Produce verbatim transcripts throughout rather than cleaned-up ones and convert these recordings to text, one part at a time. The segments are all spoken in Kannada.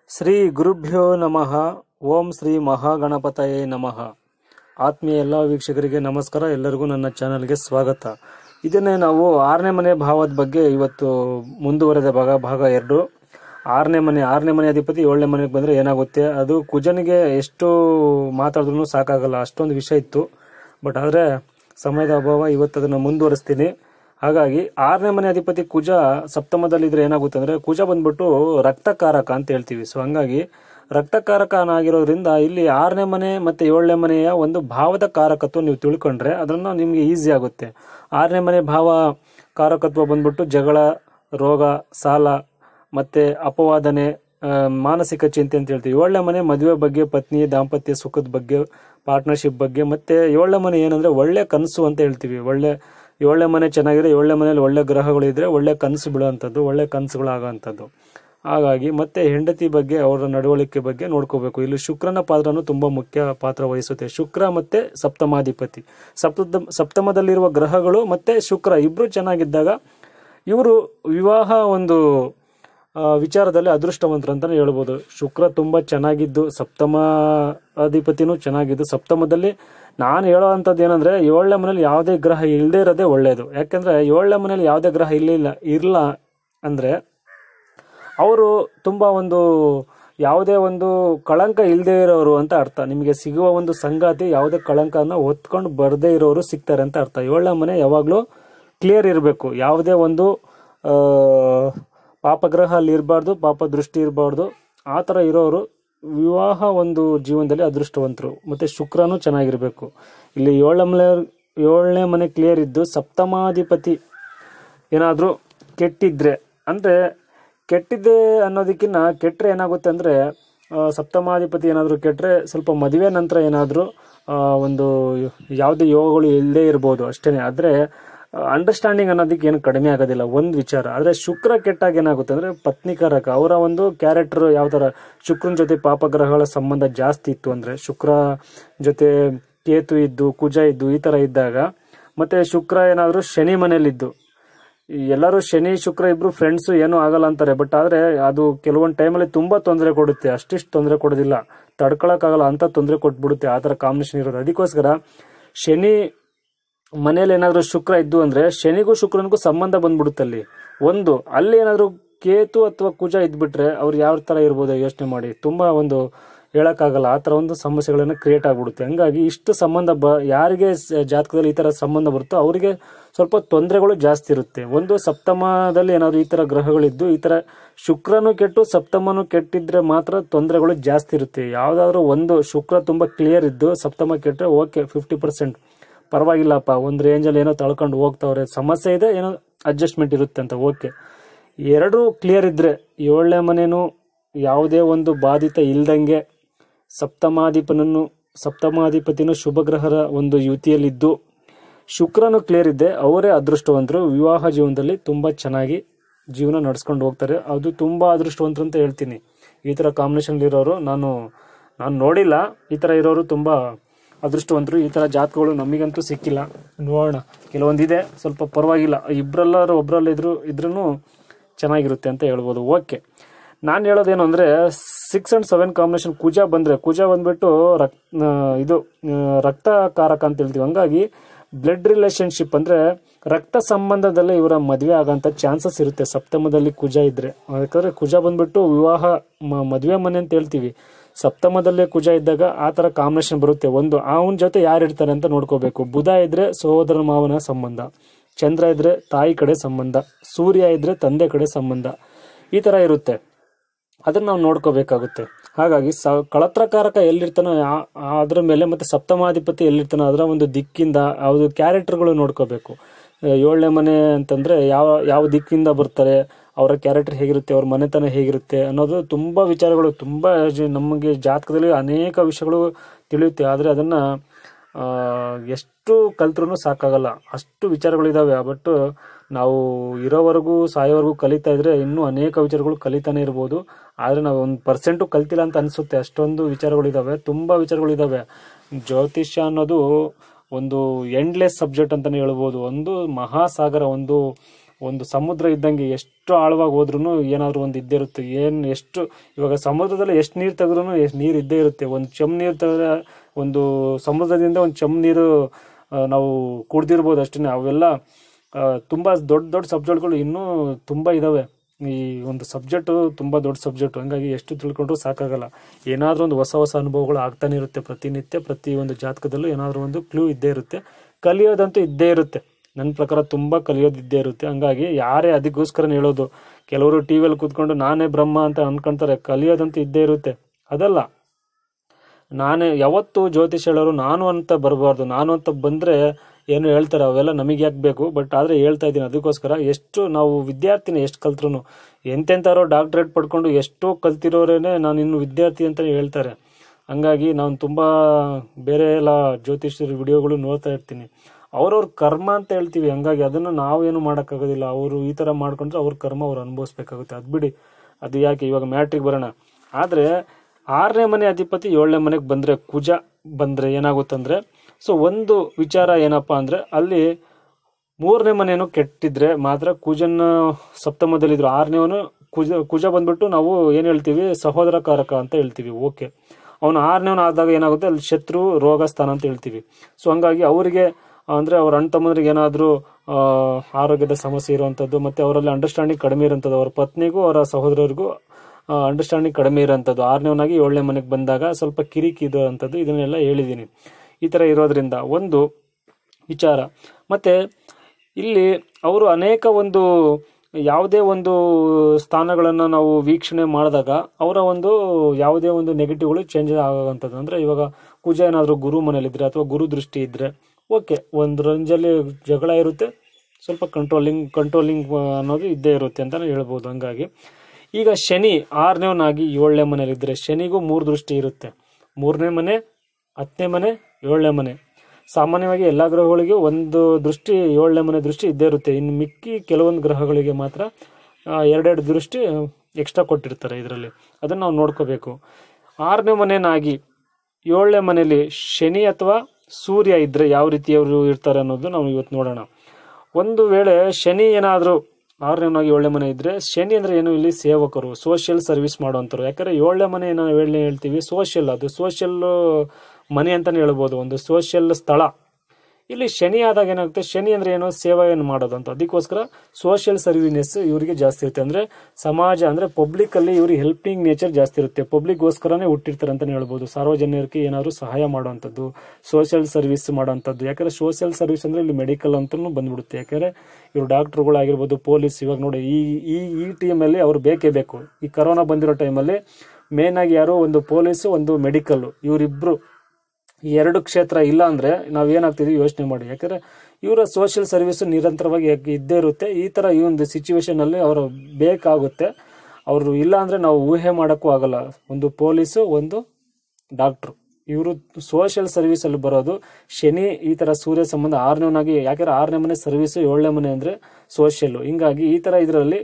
ಶ್ರೀ ಗುರುಭ್ಯೋ ನಮಃ. ಓಂ ಶ್ರೀ ಮಹಾಗಣಪತಯೇ ನಮಃ. ಆತ್ಮೀಯ ಎಲ್ಲ ವೀಕ್ಷಕರಿಗೆ ನಮಸ್ಕಾರ. ಎಲ್ಲರಿಗೂ ನನ್ನ ಚಾನಲ್ಗೆ ಸ್ವಾಗತ. ಇದನ್ನೇ ನಾವು ಆರನೇ ಮನೆ ಭಾವದ ಬಗ್ಗೆ ಇವತ್ತು ಮುಂದುವರೆದ ಭಾಗ ಭಾಗ ಎರಡು. ಆರನೇ ಮನೆ ಆರನೇ ಮನೆ ಅಧಿಪತಿ ಏಳನೇ ಮನೆಗೆ ಬಂದರೆ ಏನಾಗುತ್ತೆ, ಅದು ಕುಜನಿಗೆ ಎಷ್ಟು ಮಾತಾಡಿದ್ರೂ ಸಾಕಾಗಲ್ಲ, ಅಷ್ಟೊಂದು ವಿಷಯ ಇತ್ತು. ಬಟ್ ಆದರೆ ಸಮಯದ ಅಭಾವ, ಇವತ್ತು ಅದನ್ನು ಮುಂದುವರಿಸ್ತೀನಿ. ಹಾಗಾಗಿ ಆರನೇ ಮನೆ ಅಧಿಪತಿ ಕುಜ ಸಪ್ತಮದಲ್ಲಿದ್ರೆ ಏನಾಗುತ್ತೆ ಅಂದ್ರೆ, ಕುಜ ಬಂದ್ಬಿಟ್ಟು ರಕ್ತಕಾರಕ ಅಂತ ಹೇಳ್ತೀವಿ. ಸೊ ಹಂಗಾಗಿ ರಕ್ತಕಾರಕನಾಗಿರೋದ್ರಿಂದ ಇಲ್ಲಿ ಆರನೇ ಮನೆ ಮತ್ತೆ ಏಳನೇ ಮನೆಯ ಒಂದು ಭಾವದ ಕಾರಕತ್ವ ನೀವು ತಿಳ್ಕೊಂಡ್ರೆ ಅದನ್ನ ನಿಮ್ಗೆ ಈಸಿ ಆಗುತ್ತೆ. ಆರನೇ ಮನೆ ಭಾವ ಕಾರಕತ್ವ ಬಂದ್ಬಿಟ್ಟು ಜಗಳ, ರೋಗ, ಸಾಲ ಮತ್ತೆ ಅಪವಾದನೆ, ಮಾನಸಿಕ ಚಿಂತೆ ಅಂತ ಹೇಳ್ತೀವಿ. ಏಳನೇ ಮನೆ ಮದುವೆ ಬಗ್ಗೆ, ಪತ್ನಿ ದಾಂಪತ್ಯ ಸುಖದ ಬಗ್ಗೆ, ಪಾರ್ಟ್ನರ್ಶಿಪ್ ಬಗ್ಗೆ. ಮತ್ತೆ ಏಳನೇ ಮನೆ ಏನಂದ್ರೆ ಒಳ್ಳೆ ಕನಸು ಅಂತ ಹೇಳ್ತೀವಿ. ಒಳ್ಳೆ ಏಳನೇ ಮನೆ ಚೆನ್ನಾಗಿದ್ರೆ, ಏಳನೇ ಮನೆಯಲ್ಲಿ ಒಳ್ಳೆ ಗ್ರಹಗಳು ಇದ್ರೆ ಒಳ್ಳೆ ಕನಸು ಬೀಳುವಂಥದ್ದು, ಒಳ್ಳೆ ಕನಸುಗಳಾಗುವಂಥದ್ದು. ಹಾಗಾಗಿ ಮತ್ತೆ ಹೆಂಡತಿ ಬಗ್ಗೆ, ಅವರ ನಡವಳಿಕೆ ಬಗ್ಗೆ ನೋಡ್ಕೋಬೇಕು. ಇಲ್ಲಿ ಶುಕ್ರನ ಪಾತ್ರನೂ ತುಂಬಾ ಮುಖ್ಯ ಪಾತ್ರ ವಹಿಸುತ್ತೆ. ಶುಕ್ರ ಮತ್ತೆ ಸಪ್ತಮಾಧಿಪತಿ, ಸಪ್ತ ಸಪ್ತಮದಲ್ಲಿರುವ ಗ್ರಹಗಳು ಮತ್ತೆ ಶುಕ್ರ ಇಬ್ರು ಚೆನ್ನಾಗಿದ್ದಾಗ ಇವರು ವಿವಾಹ ಒಂದು ವಿಚಾರದಲ್ಲಿ ಅದೃಷ್ಟವಂತರು ಅಂತಾನೆ ಹೇಳ್ಬೋದು. ಶುಕ್ರ ತುಂಬಾ ಚೆನ್ನಾಗಿದ್ದು, ಸಪ್ತಮ ಅಧಿಪತಿನೂ ಚೆನ್ನಾಗಿದ್ದು, ಸಪ್ತಮದಲ್ಲಿ ನಾನು ಹೇಳೋ ಅಂಥದ್ದು ಏನಂದ್ರೆ, ಏಳನೇ ಮನೇಲಿ ಯಾವುದೇ ಗ್ರಹ ಇಲ್ಲದೆ ಇರೋದೇ ಒಳ್ಳೆಯದು. ಯಾಕೆಂದ್ರೆ ಏಳನೇ ಮನೇಲಿ ಯಾವುದೇ ಗ್ರಹ ಇಲ್ಲ ಇರಲ್ಲ ಅಂದ್ರೆ ಅವರು ತುಂಬಾ ಒಂದು ಯಾವುದೇ ಒಂದು ಕಳಂಕ ಇಲ್ಲದೆ ಇರೋರು ಅಂತ ಅರ್ಥ. ನಿಮಗೆ ಸಿಗುವ ಒಂದು ಸಂಗಾತಿ ಯಾವುದೇ ಕಳಂಕನ ಹೊತ್ಕೊಂಡು ಬರದೇ ಇರೋರು ಸಿಗ್ತಾರೆ ಅಂತ ಅರ್ಥ. ಏಳನೇ ಮನೆ ಯಾವಾಗಲೂ ಕ್ಲಿಯರ್ ಇರಬೇಕು. ಯಾವುದೇ ಒಂದು ಆ ಪಾಪಗ್ರಹ ಅಲ್ಲಿ ಇರಬಾರ್ದು, ಪಾಪ ದೃಷ್ಟಿ ಇರಬಾರ್ದು. ಆ ಥರ ಇರೋರು ವಿವಾಹ ಒಂದು ಜೀವನದಲ್ಲಿ ಅದೃಷ್ಟವಂತರು. ಮತ್ತೆ ಶುಕ್ರನೂ ಚೆನ್ನಾಗಿರ್ಬೇಕು. ಇಲ್ಲಿ ಏಳನೇ ಮನೆ ಏಳನೇ ಮನೆ ಕ್ಲಿಯರ್ ಇದ್ದು, ಸಪ್ತಮಾಧಿಪತಿ ಏನಾದರೂ ಕೆಟ್ಟಿದ್ರೆ ಅಂದ್ರೆ, ಕೆಟ್ಟಿದ್ದೆ ಅನ್ನೋದಕ್ಕಿಂತ ಕೆಟ್ಟರೆ ಏನಾಗುತ್ತೆ ಅಂದ್ರೆ, ಸಪ್ತಮಾಧಿಪತಿ ಏನಾದರೂ ಕೆಟ್ಟರೆ ಸ್ವಲ್ಪ ಮದುವೆ ನಂತರ ಏನಾದರೂ ಒಂದು ಯಾವುದೇ ಯೋಗಗಳು ಇಲ್ಲದೆ ಇರ್ಬೋದು ಅಷ್ಟೇನೆ. ಆದರೆ ಅಂಡರ್ಸ್ಟ್ಯಾಂಡಿಂಗ್ ಅನ್ನೋದಕ್ಕೆ ಏನು ಕಡಿಮೆ ಆಗೋದಿಲ್ಲ, ಒಂದು ವಿಚಾರ. ಆದರೆ ಶುಕ್ರ ಕೆಟ್ಟಾಗ ಏನಾಗುತ್ತೆ ಅಂದರೆ, ಪತ್ನಿಕಾರಕ, ಅವರ ಒಂದು ಕ್ಯಾರೆಕ್ಟರ್ ಯಾವ ಥರ, ಶುಕ್ರನ ಜೊತೆ ಪಾಪಗ್ರಹಗಳ ಸಂಬಂಧ ಜಾಸ್ತಿ ಇತ್ತು ಅಂದರೆ, ಶುಕ್ರ ಜೊತೆ ಕೇತು ಇದ್ದು, ಕುಜ ಇದ್ದು, ಈ ಥರ ಇದ್ದಾಗ, ಮತ್ತೆ ಶುಕ್ರ ಏನಾದರೂ ಶನಿ ಮನೇಲಿದ್ದು, ಎಲ್ಲರೂ ಶನಿ ಶುಕ್ರ ಇಬ್ರು ಫ್ರೆಂಡ್ಸು ಏನೂ ಆಗಲ್ಲ ಅಂತಾರೆ. ಬಟ್ ಆದರೆ ಅದು ಕೆಲವೊಂದು ಟೈಮಲ್ಲಿ ತುಂಬ ತೊಂದರೆ ಕೊಡುತ್ತೆ. ಅಷ್ಟಿಷ್ಟು ತೊಂದರೆ ಕೊಡೋದಿಲ್ಲ, ತಡ್ಕೊಳಕ್ಕಾಗಲ್ಲ ಅಂತ ತೊಂದರೆ ಕೊಟ್ಬಿಡುತ್ತೆ. ಆ ಥರ ಕಾಂಬಿನೇಷನ್ ಇರೋದು. ಅದಕ್ಕೋಸ್ಕರ ಶನಿ ಮನೇಲಿ ಏನಾದರೂ ಶುಕ್ರ ಇದ್ದು ಅಂದ್ರೆ, ಶನಿಗೂ ಶುಕ್ರನಿಗೂ ಸಂಬಂಧ ಬಂದ್ಬಿಡುತ್ತೆ ಅಲ್ಲಿ ಒಂದು. ಅಲ್ಲಿ ಏನಾದರೂ ಕೇತು ಅಥವಾ ಕುಜ ಇದ್ಬಿಟ್ರೆ ಅವ್ರು ಯಾವ ಥರ ಇರ್ಬೋದು ಯೋಚನೆ ಮಾಡಿ. ತುಂಬ ಒಂದು ಹೇಳೋಕ್ಕಾಗಲ್ಲ, ಆ ಥರ ಒಂದು ಸಮಸ್ಯೆಗಳನ್ನ ಕ್ರಿಯೇಟ್ ಆಗಿಬಿಡುತ್ತೆ. ಹಂಗಾಗಿ ಇಷ್ಟು ಸಂಬಂಧ ಬ ಯಾರಿಗೆ ಜಾತಕದಲ್ಲಿ ಈ ಥರ ಸಂಬಂಧ ಬರುತ್ತೋ ಅವರಿಗೆ ಸ್ವಲ್ಪ ತೊಂದರೆಗಳು ಜಾಸ್ತಿ ಇರುತ್ತೆ. ಒಂದು, ಸಪ್ತಮದಲ್ಲಿ ಏನಾದರೂ ಈ ಥರ ಗ್ರಹಗಳಿದ್ದು, ಈ ಥರ ಶುಕ್ರನೂ ಕೆಟ್ಟು ಸಪ್ತಮನೂ ಕೆಟ್ಟಿದ್ರೆ ಮಾತ್ರ ತೊಂದರೆಗಳು ಜಾಸ್ತಿ ಇರುತ್ತೆ. ಯಾವುದಾದ್ರೂ ಒಂದು ಶುಕ್ರ ತುಂಬ ಕ್ಲಿಯರ್ ಇದ್ದು ಸಪ್ತಮ ಕೆಟ್ಟರೆ ಓಕೆ, ಫಿಫ್ಟಿ ಪರ್ಸೆಂಟ್ ಪರವಾಗಿಲ್ಲಪ್ಪ, ಒಂದು ರೇಂಜಲ್ಲಿ ಏನೋ ತಳ್ಕೊಂಡು ಹೋಗ್ತಾವ್ರೆ, ಸಮಸ್ಯೆ ಇದೆ, ಏನೋ ಅಡ್ಜಸ್ಟ್ಮೆಂಟ್ ಇರುತ್ತೆ ಅಂತ ಓಕೆ. ಎರಡೂ ಕ್ಲಿಯರ್ ಇದ್ರೆ, ಏಳನೇ ಮನೇನು ಯಾವುದೇ ಒಂದು ಬಾಧಿತ ಇಲ್ದಂಗೆ, ಸಪ್ತಮಾಧಿಪನನ್ನು ಸಪ್ತಮಾಧಿಪತಿನೂ ಶುಭಗ್ರಹರ ಒಂದು ಯುತಿಯಲ್ಲಿದ್ದು, ಶುಕ್ರನು ಕ್ಲಿಯರ್ ಇದ್ದೆ, ಅವರೇ ಅದೃಷ್ಟವಂತರು. ವಿವಾಹ ಜೀವನದಲ್ಲಿ ತುಂಬ ಚೆನ್ನಾಗಿ ಜೀವನ ನಡೆಸ್ಕೊಂಡು ಹೋಗ್ತಾರೆ. ಅದು ತುಂಬ ಅದೃಷ್ಟವಂತರು ಅಂತ ಹೇಳ್ತೀನಿ. ಈ ಥರ ಕಾಂಬಿನೇಷನ್ ಇರೋರು ನಾನು ನಾನು ನೋಡಿಲ್ಲ. ಈ ಥರ ಇರೋರು ತುಂಬ ಅದೃಷ್ಟವಂತರು. ಈ ಥರ ಜಾತಕಗಳು ನಮಗಂತೂ ಸಿಕ್ಕಿಲ್ಲ. ನೋಡೋಣ, ಕೆಲವೊಂದಿದೆ ಸ್ವಲ್ಪ ಪರವಾಗಿಲ್ಲ, ಇಬ್ಬರಲ್ಲಾರು ಒಬ್ಬರಲ್ಲಿ ಇದ್ರು ಇದ್ರೂ ಚೆನ್ನಾಗಿರುತ್ತೆ ಅಂತ ಹೇಳ್ಬೋದು. ಓಕೆ, ನಾನು ಹೇಳೋದೇನು ಅಂದರೆ, six and seven combination Kuja ಬಂದರೆ, ಕುಜ ಬಂದ್ಬಿಟ್ಟು ರಕ್ ಇದು ರಕ್ತಕಾರಕ ಅಂತ ಹೇಳ್ತೀವಿ. ಹಂಗಾಗಿ ಬ್ಲಡ್ ರಿಲೇಷನ್ಶಿಪ್ ಅಂದರೆ ರಕ್ತ ಸಂಬಂಧದಲ್ಲೇ ಇವರ ಮದುವೆ ಆಗೋಂಥ ಚಾನ್ಸಸ್ ಇರುತ್ತೆ ಸಪ್ತಮದಲ್ಲಿ ಕುಜ ಇದ್ದರೆ. ಯಾಕಂದರೆ ಕುಜ ಬಂದ್ಬಿಟ್ಟು ವಿವಾಹ ಮದುವೆ ಮನೆ ಅಂತ ಹೇಳ್ತೀವಿ. ಸಪ್ತಮದಲ್ಲೇ ಕುಜ ಇದ್ದಾಗ ಆ ಥರ ಕಾಂಬಿನೇಷನ್ ಬರುತ್ತೆ. ಒಂದು, ಅವನ ಜೊತೆ ಯಾರು ಇರ್ತಾರೆ ಅಂತ ನೋಡ್ಕೋಬೇಕು. ಬುಧ ಇದ್ರೆ ಸಹೋದರ ಮಾವನ ಸಂಬಂಧ, ಚಂದ್ರ ಇದ್ರೆ ತಾಯಿ ಕಡೆ ಸಂಬಂಧ, ಸೂರ್ಯ ಇದ್ರೆ ತಂದೆ ಕಡೆ ಸಂಬಂಧ, ಈ ಥರ ಇರುತ್ತೆ. ಅದನ್ನ ನಾವು ನೋಡ್ಕೋಬೇಕಾಗುತ್ತೆ. ಹಾಗಾಗಿ ಸ ಕಳತ್ರಕಾರಕ ಎಲ್ಲಿರ್ತಾನೋ ಅದ್ರ ಮೇಲೆ, ಮತ್ತೆ ಸಪ್ತಮಾಧಿಪತಿ ಎಲ್ಲಿರ್ತಾನೋ ಅದರ ಒಂದು ದಿಕ್ಕಿಂದ ಯಾವುದು ಕ್ಯಾರೆಕ್ಟರ್ಗಳು ನೋಡ್ಕೋಬೇಕು. ಏಳನೇ ಮನೆ ಅಂತಂದ್ರೆ ಯಾವ ಯಾವ ದಿಕ್ಕಿಂದ ಬರ್ತಾರೆ, ಅವರ ಕ್ಯಾರೆಕ್ಟರ್ ಹೇಗಿರುತ್ತೆ, ಅವ್ರ ಮನೆತನ ಹೇಗಿರುತ್ತೆ ಅನ್ನೋದು ತುಂಬ ವಿಚಾರಗಳು, ತುಂಬ ನಮಗೆ ಜಾತಕದಲ್ಲಿ ಅನೇಕ ವಿಷಯಗಳು ತಿಳಿಯುತ್ತೆ. ಆದರೆ ಅದನ್ನ ಎಷ್ಟು ಕಲ್ತ್ರೂ ಸಾಕಾಗಲ್ಲ, ಅಷ್ಟು ವಿಚಾರಗಳಿದಾವೆ. ಬಟ್ ನಾವು ಇರೋವರೆಗೂ ಸಾಯೋವರೆಗೂ ಕಲಿತಾ ಇದ್ರೆ ಇನ್ನೂ ಅನೇಕ ವಿಚಾರಗಳು ಕಲಿತಾನೆ ಇರ್ಬೋದು. ಆದರೆ ನಾವು ಒಂದು ಪರ್ಸೆಂಟು ಕಲ್ತಿಲ್ಲ ಅಂತ ಅನಿಸುತ್ತೆ, ಅಷ್ಟೊಂದು ವಿಚಾರಗಳಿದಾವೆ, ತುಂಬ ವಿಚಾರಗಳಿದಾವೆ. ಜ್ಯೋತಿಷ್ಯ ಅನ್ನೋದು ಒಂದು ಎಂಡ್ಲೆಸ್ ಸಬ್ಜೆಕ್ಟ್ ಅಂತಾನೆ ಹೇಳ್ಬೋದು. ಒಂದು ಮಹಾಸಾಗರ, ಒಂದು ಒಂದು ಸಮುದ್ರ ಇದ್ದಂಗೆ, ಎಷ್ಟು ಆಳವಾಗಿ ಹೋದ್ರೂ ಏನಾದರೂ ಒಂದು ಇದ್ದೇ ಇರುತ್ತೆ. ಏನು ಎಷ್ಟು ಇವಾಗ ಸಮುದ್ರದಲ್ಲಿ ಎಷ್ಟು ನೀರು ತೆಗೆದ್ರೂ ಎಷ್ಟು ನೀರು ಇದ್ದೇ ಇರುತ್ತೆ. ಒಂದು ಚಮ್ ನೀರು ತೆಗೆದ್ರೆ ಒಂದು ಸಮುದ್ರದಿಂದ ಒಂದು ಚಮ್ ನೀರು ನಾವು ಕುಡ್ದಿರ್ಬೋದು ಅಷ್ಟೇ. ಅವೆಲ್ಲ ತುಂಬ ದೊಡ್ಡ ದೊಡ್ಡ ಸಬ್ಜೆಕ್ಟ್ಗಳು ಇನ್ನೂ ತುಂಬ ಇದ್ದಾವೆ. ಈ ಒಂದು ಸಬ್ಜೆಕ್ಟು ತುಂಬ ದೊಡ್ಡ ಸಬ್ಜೆಕ್ಟು, ಹಂಗಾಗಿ ಎಷ್ಟು ತಿಳ್ಕೊಂಡ್ರೂ ಸಾಕಾಗಲ್ಲ. ಏನಾದರೂ ಒಂದು ಹೊಸ ಹೊಸ ಅನುಭವಗಳು ಆಗ್ತಾನೆ ಇರುತ್ತೆ ಪ್ರತಿನಿತ್ಯ. ಪ್ರತಿ ಒಂದು ಜಾತಕದಲ್ಲೂ ಏನಾದರೂ ಒಂದು ಕ್ಲೂ ಇದ್ದೇ ಇರುತ್ತೆ. ಕಲಿಯೋದಂತೂ ಇದ್ದೇ ಇರುತ್ತೆ. ನನ್ನ ಪ್ರಕಾರ ತುಂಬ ಕಲಿಯೋದು ಇದ್ದೇ ಇರುತ್ತೆ. ಹಂಗಾಗಿ ಯಾರೇ ಅದಕ್ಕೋಸ್ಕರ ಹೇಳೋದು, ಕೆಲವರು ಟಿ ವಿಯಲ್ಲಿ ಕೂತ್ಕೊಂಡು ನಾನೇ ಬ್ರಹ್ಮ ಅಂತ ಅನ್ಕೊಂತಾರೆ. ಕಲಿಯೋದಂತೂ ಇದ್ದೇ ಇರುತ್ತೆ. ಅದಲ್ಲ, ನಾನೇ ಯಾವತ್ತು ಜ್ಯೋತಿಷ್ ಹೇಳೋರು ನಾನು ಅಂತ ಬರಬಾರ್ದು. ನಾನು ಅಂತ ಬಂದರೆ ಏನು ಹೇಳ್ತಾರೆ ಅವೆಲ್ಲ ನಮಗೆ ಯಾಕೆ ಬೇಕು. ಬಟ್ ಆದರೆ ಹೇಳ್ತಾ ಇದ್ದೀನಿ ಅದಕ್ಕೋಸ್ಕರ. ಎಷ್ಟು ನಾವು ವಿದ್ಯಾರ್ಥಿನ ಎಷ್ಟು ಕಲ್ತ್ರು, ಎಂತೆಂಥವ್ರೋ ಡಾಕ್ಟ್ರೇಟ್ ಪಡ್ಕೊಂಡು ಎಷ್ಟೋ ಕಲ್ತಿರೋರೇನೆ ನಾನು ಇನ್ನು ವಿದ್ಯಾರ್ಥಿ ಅಂತಲೇ ಹೇಳ್ತಾರೆ. ಹಂಗಾಗಿ ನಾನು ತುಂಬ ಬೇರೆ ಎಲ್ಲ ಜ್ಯೋತಿಷ್ಯರ ವಿಡಿಯೋಗಳು ನೋಡ್ತಾ ಇರ್ತೀನಿ. ಅವ್ರವ್ರ ಕರ್ಮ ಅಂತ ಹೇಳ್ತೀವಿ. ಹಂಗಾಗಿ ಅದನ್ನು ನಾವೇನು ಮಾಡೋಕ್ಕಾಗೋದಿಲ್ಲ. ಅವರು ಈ ಥರ ಮಾಡ್ಕೊಂಡ್ರೆ ಅವ್ರ ಕರ್ಮ ಅವ್ರು ಅನುಭವಿಸ್ಬೇಕಾಗುತ್ತೆ. ಅದು ಬಿಡಿ, ಅದು ಯಾಕೆ ಇವಾಗ ಮ್ಯಾಟ್ರಿಗೆ ಬರೋಣ. ಆದರೆ ಆರನೇ ಮನೆ ಅಧಿಪತಿ ಏಳನೇ ಮನೆಗೆ ಬಂದರೆ, ಕುಜ ಬಂದರೆ ಏನಾಗುತ್ತಂದರೆ, ಸೊ ಒಂದು ವಿಚಾರ ಏನಪ್ಪ ಅಂದರೆ, ಅಲ್ಲಿ ಮೂರನೇ ಮನೆಯನ್ನು ಕೆಟ್ಟಿದ್ರೆ ಮಾತ್ರ ಕುಜನ ಸಪ್ತಮದಲ್ಲಿದ್ರು. ಆರನೇವನು ಕುಜ ಕುಜ ಬಂದ್ಬಿಟ್ಟು ನಾವು ಏನು ಹೇಳ್ತೀವಿ, ಸಹೋದರ ಕಾರಕ ಅಂತ ಹೇಳ್ತೀವಿ. ಓಕೆ, ಅವನು ಆರನೇವನು ಆದಾಗ ಏನಾಗುತ್ತೆ, ಅಲ್ಲಿ ಶತ್ರು ರೋಗ ಸ್ಥಾನ ಅಂತ ಹೇಳ್ತೀವಿ. ಸೊ ಹಂಗಾಗಿ ಅವರಿಗೆ ಅಂದರೆ ಅವ್ರ ಅಣ್ಣ ತಮ್ಮಂದ್ರಿಗೆ ಏನಾದರೂ ಆರೋಗ್ಯದ ಸಮಸ್ಯೆ ಇರುವಂಥದ್ದು, ಮತ್ತು ಅವರಲ್ಲಿ ಅಂಡರ್ಸ್ಟ್ಯಾಂಡಿಂಗ್ ಕಡಿಮೆ ಇರೋಂಥದ್ದು, ಅವ್ರ ಪತ್ನಿಗೂ ಅವರ ಸಹೋದರರಿಗೂ ಅಂಡರ್ಸ್ಟ್ಯಾಂಡಿಂಗ್ ಕಡಿಮೆ ಇರೋಂಥದ್ದು, ಆರನೇವನಾಗಿ ಏಳನೇ ಮನೆಗೆ ಬಂದಾಗ ಸ್ವಲ್ಪ ಕಿರಿಕಿ ಇರೋಂಥದ್ದು, ಇದನ್ನೆಲ್ಲ ಹೇಳಿದ್ದೀನಿ. ಈ ಥರ ಇರೋದ್ರಿಂದ ಒಂದು ವಿಚಾರ. ಮತ್ತು ಇಲ್ಲಿ ಅವರು ಅನೇಕ ಒಂದು ಯಾವುದೇ ಒಂದು ಸ್ಥಾನಗಳನ್ನು ನಾವು ವೀಕ್ಷಣೆ ಮಾಡಿದಾಗ ಅವರ ಒಂದು ಯಾವುದೇ ಒಂದು ನೆಗೆಟಿವ್ಗಳು ಚೇಂಜ್ ಆಗೋವಂಥದ್ದು. ಅಂದರೆ ಇವಾಗ ಕುಜ ಏನಾದರೂ ಗುರು ಮನೇಲಿದ್ದರೆ ಅಥವಾ ಗುರು ದೃಷ್ಟಿ ಇದ್ದರೆ ಓಕೆ, ಒಂದು ರೇಂಜಲ್ಲಿ ಜಗಳ ಇರುತ್ತೆ, ಸ್ವಲ್ಪ ಕಂಟ್ರೋಲಿಂಗ್ ಕಂಟ್ರೋಲಿಂಗ್ ಅನ್ನೋದು ಇದ್ದೇ ಇರುತ್ತೆ ಅಂತಲೇ ಹೇಳ್ಬೋದು. ಹಂಗಾಗಿ ಈಗ ಶನಿ ಆರನೇವನಾಗಿ ಏಳನೇ ಮನೇಲಿದ್ದರೆ, ಶನಿಗೂ ಮೂರು ದೃಷ್ಟಿ ಇರುತ್ತೆ. ಮೂರನೇ ಮನೆ, ಹತ್ತನೇ ಮನೆ, ಏಳನೇ ಮನೆ. ಸಾಮಾನ್ಯವಾಗಿ ಎಲ್ಲ ಗ್ರಹಗಳಿಗೆ ಒಂದು ದೃಷ್ಟಿ, ಏಳನೇ ಮನೆ ದೃಷ್ಟಿ ಇದ್ದೇ ಇರುತ್ತೆ. ಇನ್ನು ಮಿಕ್ಕಿ ಕೆಲವೊಂದು ಗ್ರಹಗಳಿಗೆ ಮಾತ್ರ ಎರಡೆರಡು ದೃಷ್ಟಿ ಎಕ್ಸ್ಟ್ರಾ ಕೊಟ್ಟಿರ್ತಾರೆ ಇದರಲ್ಲಿ. ಅದನ್ನು ನಾವು ನೋಡ್ಕೋಬೇಕು. ಆರನೇ ಮನೆನಾಗಿ ಏಳನೇ ಮನೆಯಲ್ಲಿ ಶನಿ ಅಥವಾ ಸೂರ್ಯ ಇದ್ದರೆ ಯಾವ ರೀತಿಯವರು ಇರ್ತಾರೆ ಅನ್ನೋದು ನಾವು ಇವತ್ತು ನೋಡೋಣ. ಒಂದು ವೇಳೆ ಶನಿ ಏನಾದರೂ ಆರನೇವನಾಗಿ ಏಳನೇ ಮನೆ ಇದ್ದರೆ, ಶನಿ ಅಂದರೆ ಏನು, ಇಲ್ಲಿ ಸೇವಕರು, ಸೋಷಿಯಲ್ ಸರ್ವಿಸ್ ಮಾಡುವಂಥವ್ರು. ಯಾಕಂದರೆ ಏಳನೇ ಮನೆ ನಾವು ಏಳನೇ ಹೇಳ್ತೀವಿ ಸೋಷಿಯಲ್, ಅದು ಸೋಷಿಯಲ್ ಮನೆ ಅಂತಲೇ ಹೇಳ್ಬೋದು, ಒಂದು ಸೋಷಿಯಲ್ ಸ್ಥಳ. ಇಲ್ಲಿ ಶನಿ ಆದಾಗ ಏನಾಗುತ್ತೆ, ಶನಿ ಅಂದರೆ ಏನು, ಸೇವೆಯನ್ನು ಮಾಡೋದು ಅಂತ. ಅದಕ್ಕೋಸ್ಕರ ಸೋಷಿಯಲ್ ಸರ್ವಿನೆಸ್ ಇವರಿಗೆ ಜಾಸ್ತಿ ಇರುತ್ತೆ. ಅಂದರೆ ಸಮಾಜ ಅಂದರೆ ಪಬ್ಲಿಕ್ಕಲ್ಲಿ ಇವ್ರಿಗೆ ಹೆಲ್ಪಿಂಗ್ ನೇಚರ್ ಜಾಸ್ತಿ ಇರುತ್ತೆ. ಪಬ್ಲಿಕ್ಗೋಸ್ಕರನೇ ಹುಟ್ಟಿರ್ತಾರೆ ಅಂತಲೇ ಹೇಳ್ಬೋದು. ಸಾರ್ವಜನಿಕರಿಗೆ ಏನಾದರೂ ಸಹಾಯ ಮಾಡುವಂಥದ್ದು, ಸೋಷಿಯಲ್ ಸರ್ವಿಸ್ ಮಾಡೋವಂಥದ್ದು. ಯಾಕಂದರೆ ಸೋಷಿಯಲ್ ಸರ್ವಿಸ್ ಅಂದರೆ ಇಲ್ಲಿ ಮೆಡಿಕಲ್ ಅಂತಲೂ ಬಂದ್ಬಿಡುತ್ತೆ. ಯಾಕಂದರೆ ಇವರು ಡಾಕ್ಟ್ರುಗಳಾಗಿರ್ಬೋದು, ಪೊಲೀಸ್. ಇವಾಗ ನೋಡಿ ಈ ಈ ಈ ಟೀಮಲ್ಲಿ ಅವರು ಬೇಕೇ ಬೇಕು. ಈ ಕರೋನಾ ಬಂದಿರೋ ಟೈಮಲ್ಲಿ ಮೇಯ್ನಾಗಿ ಯಾರು, ಒಂದು ಪೊಲೀಸು, ಒಂದು ಮೆಡಿಕಲ್ಲು, ಇವರಿಬ್ಬರು ಈ ಎರಡು ಕ್ಷೇತ್ರ ಇಲ್ಲ ಅಂದರೆ ನಾವೇನಾಗ್ತಿದ್ವಿ ಯೋಚನೆ ಮಾಡಿ. ಯಾಕಂದರೆ ಇವರ ಸೋಷಿಯಲ್ ಸರ್ವಿಸು ನಿರಂತರವಾಗಿ ಇದ್ದೇ ಇರುತ್ತೆ. ಈ ಥರ ಈ ಒಂದು ಸಿಚುವೇಶನಲ್ಲಿ ಅವರು ಬೇಕಾಗುತ್ತೆ. ಅವರು ಇಲ್ಲ ಅಂದರೆ ನಾವು ಊಹೆ ಮಾಡೋಕ್ಕೂ ಆಗಲ್ಲ. ಒಂದು ಪೊಲೀಸು, ಒಂದು ಡಾಕ್ಟ್ರು, ಇವರು ಸೋಷಿಯಲ್ ಸರ್ವಿಸಲ್ಲಿ ಬರೋದು. ಶನಿ ಈ ಥರ ಸೂರ್ಯ ಸಂಬಂಧ ಆರನೇವನಾಗಿ, ಯಾಕಂದರೆ ಆರನೇ ಮನೆ ಸರ್ವಿಸು, ಏಳನೇ ಮನೆ ಅಂದರೆ ಸೋಷಿಯಲ್ಲು. ಹಿಂಗಾಗಿ ಈ ಥರ ಇದರಲ್ಲಿ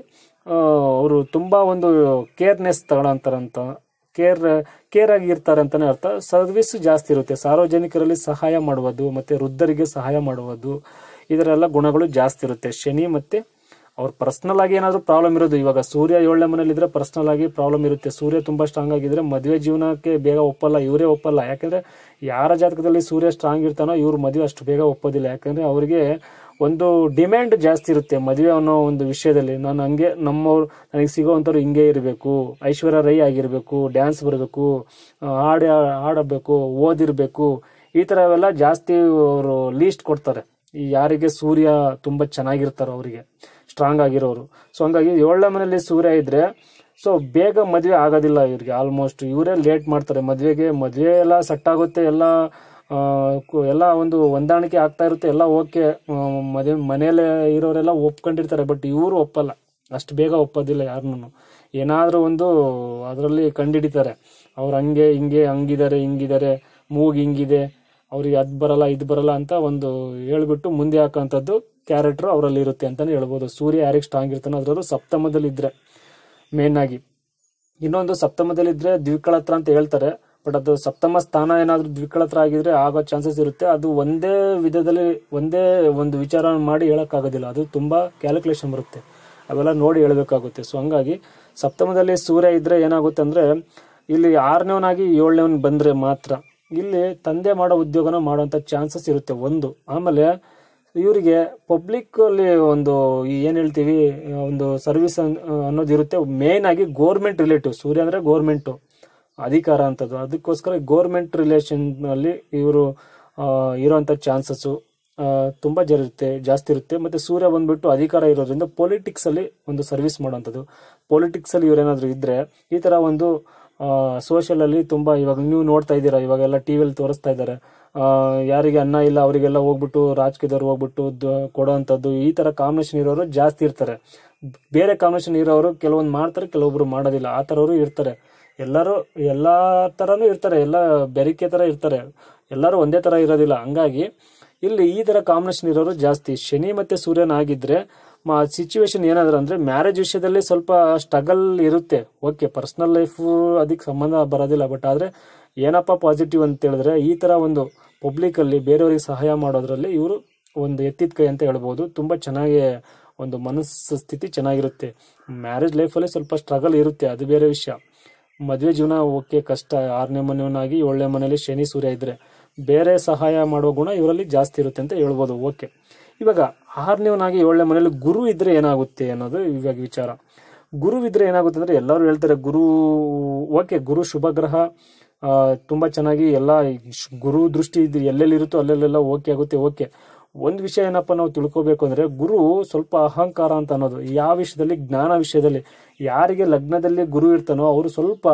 ಅವರು ತುಂಬ ಒಂದು ಕೇರ್ನೆಸ್ ತಗೊಳ್ಳೋಂತಾರಂತ, ಕೇರ್ ಕೇರ್ ಆಗಿ ಇರ್ತಾರೆ ಅಂತಲೇ ಅರ್ಥ. ಸರ್ವಿಸ್ ಜಾಸ್ತಿ ಇರುತ್ತೆ. ಸಾರ್ವಜನಿಕರಲ್ಲಿ ಸಹಾಯ ಮಾಡುವುದು ಮತ್ತು ವೃದ್ಧರಿಗೆ ಸಹಾಯ ಮಾಡುವುದು, ಇದರೆಲ್ಲ ಗುಣಗಳು ಜಾಸ್ತಿ ಇರುತ್ತೆ ಶನಿ. ಮತ್ತು ಅವ್ರ ಪರ್ಸ್ನಲ್ ಆಗಿ ಏನಾದರೂ ಪ್ರಾಬ್ಲಮ್ ಇರೋದು, ಇವಾಗ ಸೂರ್ಯ ಏಳನೇ ಮನೇಲಿದ್ರೆ ಪರ್ಸ್ನಲ್ ಆಗಿ ಪ್ರಾಬ್ಲಮ್ ಇರುತ್ತೆ. ಸೂರ್ಯ ತುಂಬ ಸ್ಟ್ರಾಂಗ್ ಆಗಿದ್ರೆ ಮದುವೆ ಜೀವನಕ್ಕೆ ಬೇಗ ಒಪ್ಪಲ್ಲ, ಇವರೇ ಒಪ್ಪಲ್ಲ. ಯಾಕೆಂದರೆ ಯಾರ ಜಾತಕದಲ್ಲಿ ಸೂರ್ಯ ಸ್ಟ್ರಾಂಗ್ ಇರ್ತಾನೋ ಇವ್ರ ಮದುವೆ ಅಷ್ಟು ಬೇಗ ಒಪ್ಪೋದಿಲ್ಲ. ಯಾಕಂದರೆ ಅವರಿಗೆ ಒಂದು ಡಿಮ್ಯಾಂಡ್ ಜಾಸ್ತಿ ಇರುತ್ತೆ ಮದುವೆ ಅನ್ನೋ ಒಂದು ವಿಷಯದಲ್ಲಿ. ನಾನು ಹಂಗೆ ನಮ್ಮವ್ರು ನನಗೆ ಸಿಗೋವಂಥವ್ರು ಹಿಂಗೆ ಇರಬೇಕು, ಐಶ್ವರ್ಯ ರೈ ಆಗಿರಬೇಕು, ಡ್ಯಾನ್ಸ್ ಬರಬೇಕು, ಹಾಡು ಹಾಡಬೇಕು, ಓದಿರಬೇಕು, ಈ ಥರವೆಲ್ಲ ಜಾಸ್ತಿ ಅವರು ಲೀಸ್ಟ್ ಕೊಡ್ತಾರೆ. ಈ ಯಾರಿಗೆ ಸೂರ್ಯ ತುಂಬ ಚೆನ್ನಾಗಿರ್ತಾರೋ ಅವರಿಗೆ, ಸ್ಟ್ರಾಂಗ್ ಆಗಿರೋರು. ಸೊ ಹಂಗಾಗಿ ಏಳನೇ ಮನೆಯಲ್ಲಿ ಸೂರ್ಯ ಇದ್ದರೆ ಸೊ ಬೇಗ ಮದುವೆ ಆಗೋದಿಲ್ಲ ಇವ್ರಿಗೆ. ಆಲ್ಮೋಸ್ಟ್ ಇವರೇ ಲೇಟ್ ಮಾಡ್ತಾರೆ ಮದುವೆಗೆ. ಮದುವೆ ಎಲ್ಲ ಸೆಟ್ ಆಗುತ್ತೆ, ಎಲ್ಲ ಎಲ್ಲ ಒಂದು ಹೊಂದಾಣಿಕೆ ಆಗ್ತಾ ಇರುತ್ತೆ, ಎಲ್ಲ ಓಕೆ. ಮದುವೆ ಮನೆಯಲ್ಲೇ ಇರೋರೆಲ್ಲ ಒಪ್ಕೊಂಡಿರ್ತಾರೆ. ಬಟ್ ಇವರು ಒಪ್ಪಲ್ಲ, ಅಷ್ಟು ಬೇಗ ಒಪ್ಪೋದಿಲ್ಲ ಯಾರನ್ನೂ. ಏನಾದರೂ ಒಂದು ಅದರಲ್ಲಿ ಕಂಡುಹಿಡಿತಾರೆ. ಅವ್ರು ಹಂಗೆ ಹಿಂಗೆ ಹಂಗಿದ್ದಾರೆ ಹಿಂಗಿದ್ದಾರೆ, ಮೂಗು ಹಿಂಗಿದೆ, ಅವ್ರಿಗೆ ಅದು ಬರಲ್ಲ ಇದು ಬರಲ್ಲ ಅಂತ ಒಂದು ಹೇಳ್ಬಿಟ್ಟು ಮುಂದೆ ಹಾಕೋಂಥದ್ದು ಕ್ಯಾರೆಕ್ಟ್ರು ಅವರಲ್ಲಿ ಇರುತ್ತೆ ಅಂತಲೇ ಹೇಳ್ಬೋದು. ಸೂರ್ಯ ಯಾರಿಗೆ ಸ್ಟ್ರಾಂಗ್ ಇರ್ತಾನೋ ಅದರಲ್ಲೂ ಸಪ್ತಮದಲ್ಲಿದ್ದರೆ ಮೇನ್ ಆಗಿ. ಇನ್ನೊಂದು ಸಪ್ತಮದಲ್ಲಿದ್ದರೆ ದ್ವಿಕಳತ್ರ ಅಂತ ಹೇಳ್ತಾರೆ. ಬಟ್ ಅದು ಸಪ್ತಮ ಸ್ಥಾನ ಏನಾದರೂ ದ್ವಿಕಳತ್ರ ಆಗಿದ್ರೆ ಆಗೋ ಚಾನ್ಸಸ್ ಇರುತ್ತೆ. ಅದು ಒಂದೇ ವಿಧದಲ್ಲಿ ಒಂದೇ ಒಂದು ವಿಚಾರ ಮಾಡಿ ಹೇಳೋಕ್ಕಾಗೋದಿಲ್ಲ, ಅದು ತುಂಬ ಕ್ಯಾಲ್ಕುಲೇಷನ್ ಬರುತ್ತೆ, ಅವೆಲ್ಲ ನೋಡಿ ಹೇಳಬೇಕಾಗುತ್ತೆ. ಸೊ ಹಂಗಾಗಿ ಸಪ್ತಮದಲ್ಲಿ ಸೂರ್ಯ ಇದ್ದರೆ ಏನಾಗುತ್ತೆ ಅಂದರೆ ಇಲ್ಲಿ ಆರನೇವನಾಗಿ ಏಳನೇವನ್ ಬಂದರೆ ಮಾತ್ರ ಇಲ್ಲಿ ತಂದೆ ಮಾಡೋ ಉದ್ಯೋಗನ ಮಾಡೋವಂಥ ಚಾನ್ಸಸ್ ಇರುತ್ತೆ ಒಂದು. ಆಮೇಲೆ ಇವರಿಗೆ ಪಬ್ಲಿಕ್ ಅಲ್ಲಿ ಒಂದು ಏನು ಹೇಳ್ತೀವಿ ಒಂದು ಸರ್ವಿಸ್ ಅನ್ನೋದು ಇರುತ್ತೆ. ಮೇನ್ ಆಗಿ ಗೋರ್ಮೆಂಟ್ ರಿಲೇಟಿವ್, ಸೂರ್ಯ ಅಂದರೆ ಗೋರ್ಮೆಂಟು ಅಧಿಕಾರ ಅಂತದ್ದು, ಅದಕ್ಕೋಸ್ಕರ ಗೋರ್ಮೆಂಟ್ ರಿಲೇಷನ್ ಅಲ್ಲಿ ಇವರು ಇರೋಂಥ ಚಾನ್ಸಸ್ಸು ತುಂಬ ಇರುತ್ತೆ, ಜಾಸ್ತಿ ಇರುತ್ತೆ. ಮತ್ತು ಸೂರ್ಯ ಬಂದ್ಬಿಟ್ಟು ಅಧಿಕಾರ ಇರೋದ್ರಿಂದ ಪೊಲಿಟಿಕ್ಸಲ್ಲಿ ಒಂದು ಸರ್ವಿಸ್ ಮಾಡೋವಂಥದ್ದು. ಪೊಲಿಟಿಕ್ಸಲ್ಲಿ ಇವರೇನಾದರೂ ಇದ್ದರೆ ಈ ಥರ ಒಂದು ಸೋಷಿಯಲಲ್ಲಿ ತುಂಬ ಇವಾಗ ನೀವು ನೋಡ್ತಾ ಇದ್ದೀರಾ, ಇವಾಗೆಲ್ಲ ಟಿ ವಿಯಲ್ಲಿ ತೋರಿಸ್ತಾ ಇದ್ದಾರೆ, ಯಾರಿಗೆ ಅನ್ನ ಇಲ್ಲ ಅವರಿಗೆಲ್ಲ ಹೋಗ್ಬಿಟ್ಟು ರಾಜಕೀಯದವ್ರು ಹೋಗ್ಬಿಟ್ಟು ಕೊಡೋವಂಥದ್ದು, ಈ ಥರ ಕಾಂಬಿನೇಷನ್ ಇರೋರು ಜಾಸ್ತಿ ಇರ್ತಾರೆ. ಬೇರೆ ಕಾಂಬಿನೇಷನ್ ಇರೋರು ಕೆಲವೊಂದು ಮಾಡ್ತಾರೆ, ಕೆಲವೊಬ್ರು ಮಾಡೋದಿಲ್ಲ, ಆ ಥರವರು ಇರ್ತಾರೆ. ಎಲ್ಲರೂ ಎಲ್ಲ ಥರನೂ ಇರ್ತಾರೆ, ಎಲ್ಲ ಬೆರಿಕೆ ಥರ ಇರ್ತಾರೆ, ಎಲ್ಲರೂ ಒಂದೇ ಥರ ಇರೋದಿಲ್ಲ. ಹಂಗಾಗಿ ಇಲ್ಲಿ ಈ ಥರ ಕಾಂಬಿನೇಷನ್ ಇರೋರು ಜಾಸ್ತಿ. ಶನಿ ಮತ್ತು ಸೂರ್ಯನ ಆಗಿದ್ರೆ ಮಾ ಸಿಚುವೇಶನ್ ಏನಾದ್ರು ಅಂದರೆ ಮ್ಯಾರೇಜ್ ವಿಷಯದಲ್ಲಿ ಸ್ವಲ್ಪ ಸ್ಟ್ರಗಲ್ ಇರುತ್ತೆ. ಓಕೆ, ಪರ್ಸ್ನಲ್ ಲೈಫು ಅದಕ್ಕೆ ಸಂಬಂಧ ಬರೋದಿಲ್ಲ. ಬಟ್ ಆದರೆ ಏನಪ್ಪ ಪಾಸಿಟಿವ್ ಅಂತ ಹೇಳಿದ್ರೆ ಈ ಥರ ಒಂದು ಪಬ್ಲಿಕಲ್ಲಿ ಬೇರೆಯವರಿಗೆ ಸಹಾಯ ಮಾಡೋದ್ರಲ್ಲಿ ಇವರು ಒಂದು ಎತ್ತಿದ ಕೈ ಅಂತ ಹೇಳ್ಬೋದು. ತುಂಬ ಚೆನ್ನಾಗಿ ಒಂದು ಮನಸ್ಸು ಸ್ಥಿತಿ ಚೆನ್ನಾಗಿರುತ್ತೆ. ಮ್ಯಾರೇಜ್ ಲೈಫಲ್ಲಿ ಸ್ವಲ್ಪ ಸ್ಟ್ರಗಲ್ ಇರುತ್ತೆ, ಅದು ಬೇರೆ ವಿಷಯ. ಮದುವೆ ಜೀವನ ಓಕೆ ಕಷ್ಟ, ಆರನೇ ಮನೆಯವನಾಗಿ ಏಳನೇ ಮನೆಯಲ್ಲಿ ಶನಿ ಸೂರ್ಯ ಇದ್ದರೆ ಬೇರೆ ಸಹಾಯ ಮಾಡೋ ಗುಣ ಇವರಲ್ಲಿ ಜಾಸ್ತಿ ಇರುತ್ತೆ ಅಂತ ಹೇಳ್ಬೋದು. ಓಕೆ, ಇವಾಗ ಆರನೇವನಾಗಿ ಏಳನೇ ಮನೆಯಲ್ಲಿ ಗುರು ಇದ್ದರೆ ಏನಾಗುತ್ತೆ ಅನ್ನೋದು ಇವಾಗ ವಿಚಾರ. ಗುರು ಇದ್ದರೆ ಏನಾಗುತ್ತೆ ಅಂದರೆ ಎಲ್ಲರೂ ಹೇಳ್ತಾರೆ ಗುರು ಓಕೆ, ಗುರು ಶುಭ ಗ್ರಹ, ತುಂಬ ಚೆನ್ನಾಗಿ ಎಲ್ಲ ಗುರು ದೃಷ್ಟಿ ಇದ್ದು ಎಲ್ಲೆಲ್ಲಿರುತ್ತೋ ಅಲ್ಲೆಲ್ಲೆಲ್ಲ ಓಕೆ ಆಗುತ್ತೆ. ಓಕೆ, ಒಂದು ವಿಷಯ ಏನಪ್ಪ ನಾವು ತಿಳ್ಕೊಬೇಕು ಅಂದರೆ ಗುರು ಸ್ವಲ್ಪ ಅಹಂಕಾರ ಅಂತ ಅನ್ನೋದು ಯಾವ ವಿಷಯದಲ್ಲಿ, ಜ್ಞಾನ ವಿಷಯದಲ್ಲಿ. ಯಾರಿಗೆ ಲಗ್ನದಲ್ಲಿ ಗುರು ಇರ್ತಾನೋ ಅವರು ಸ್ವಲ್ಪ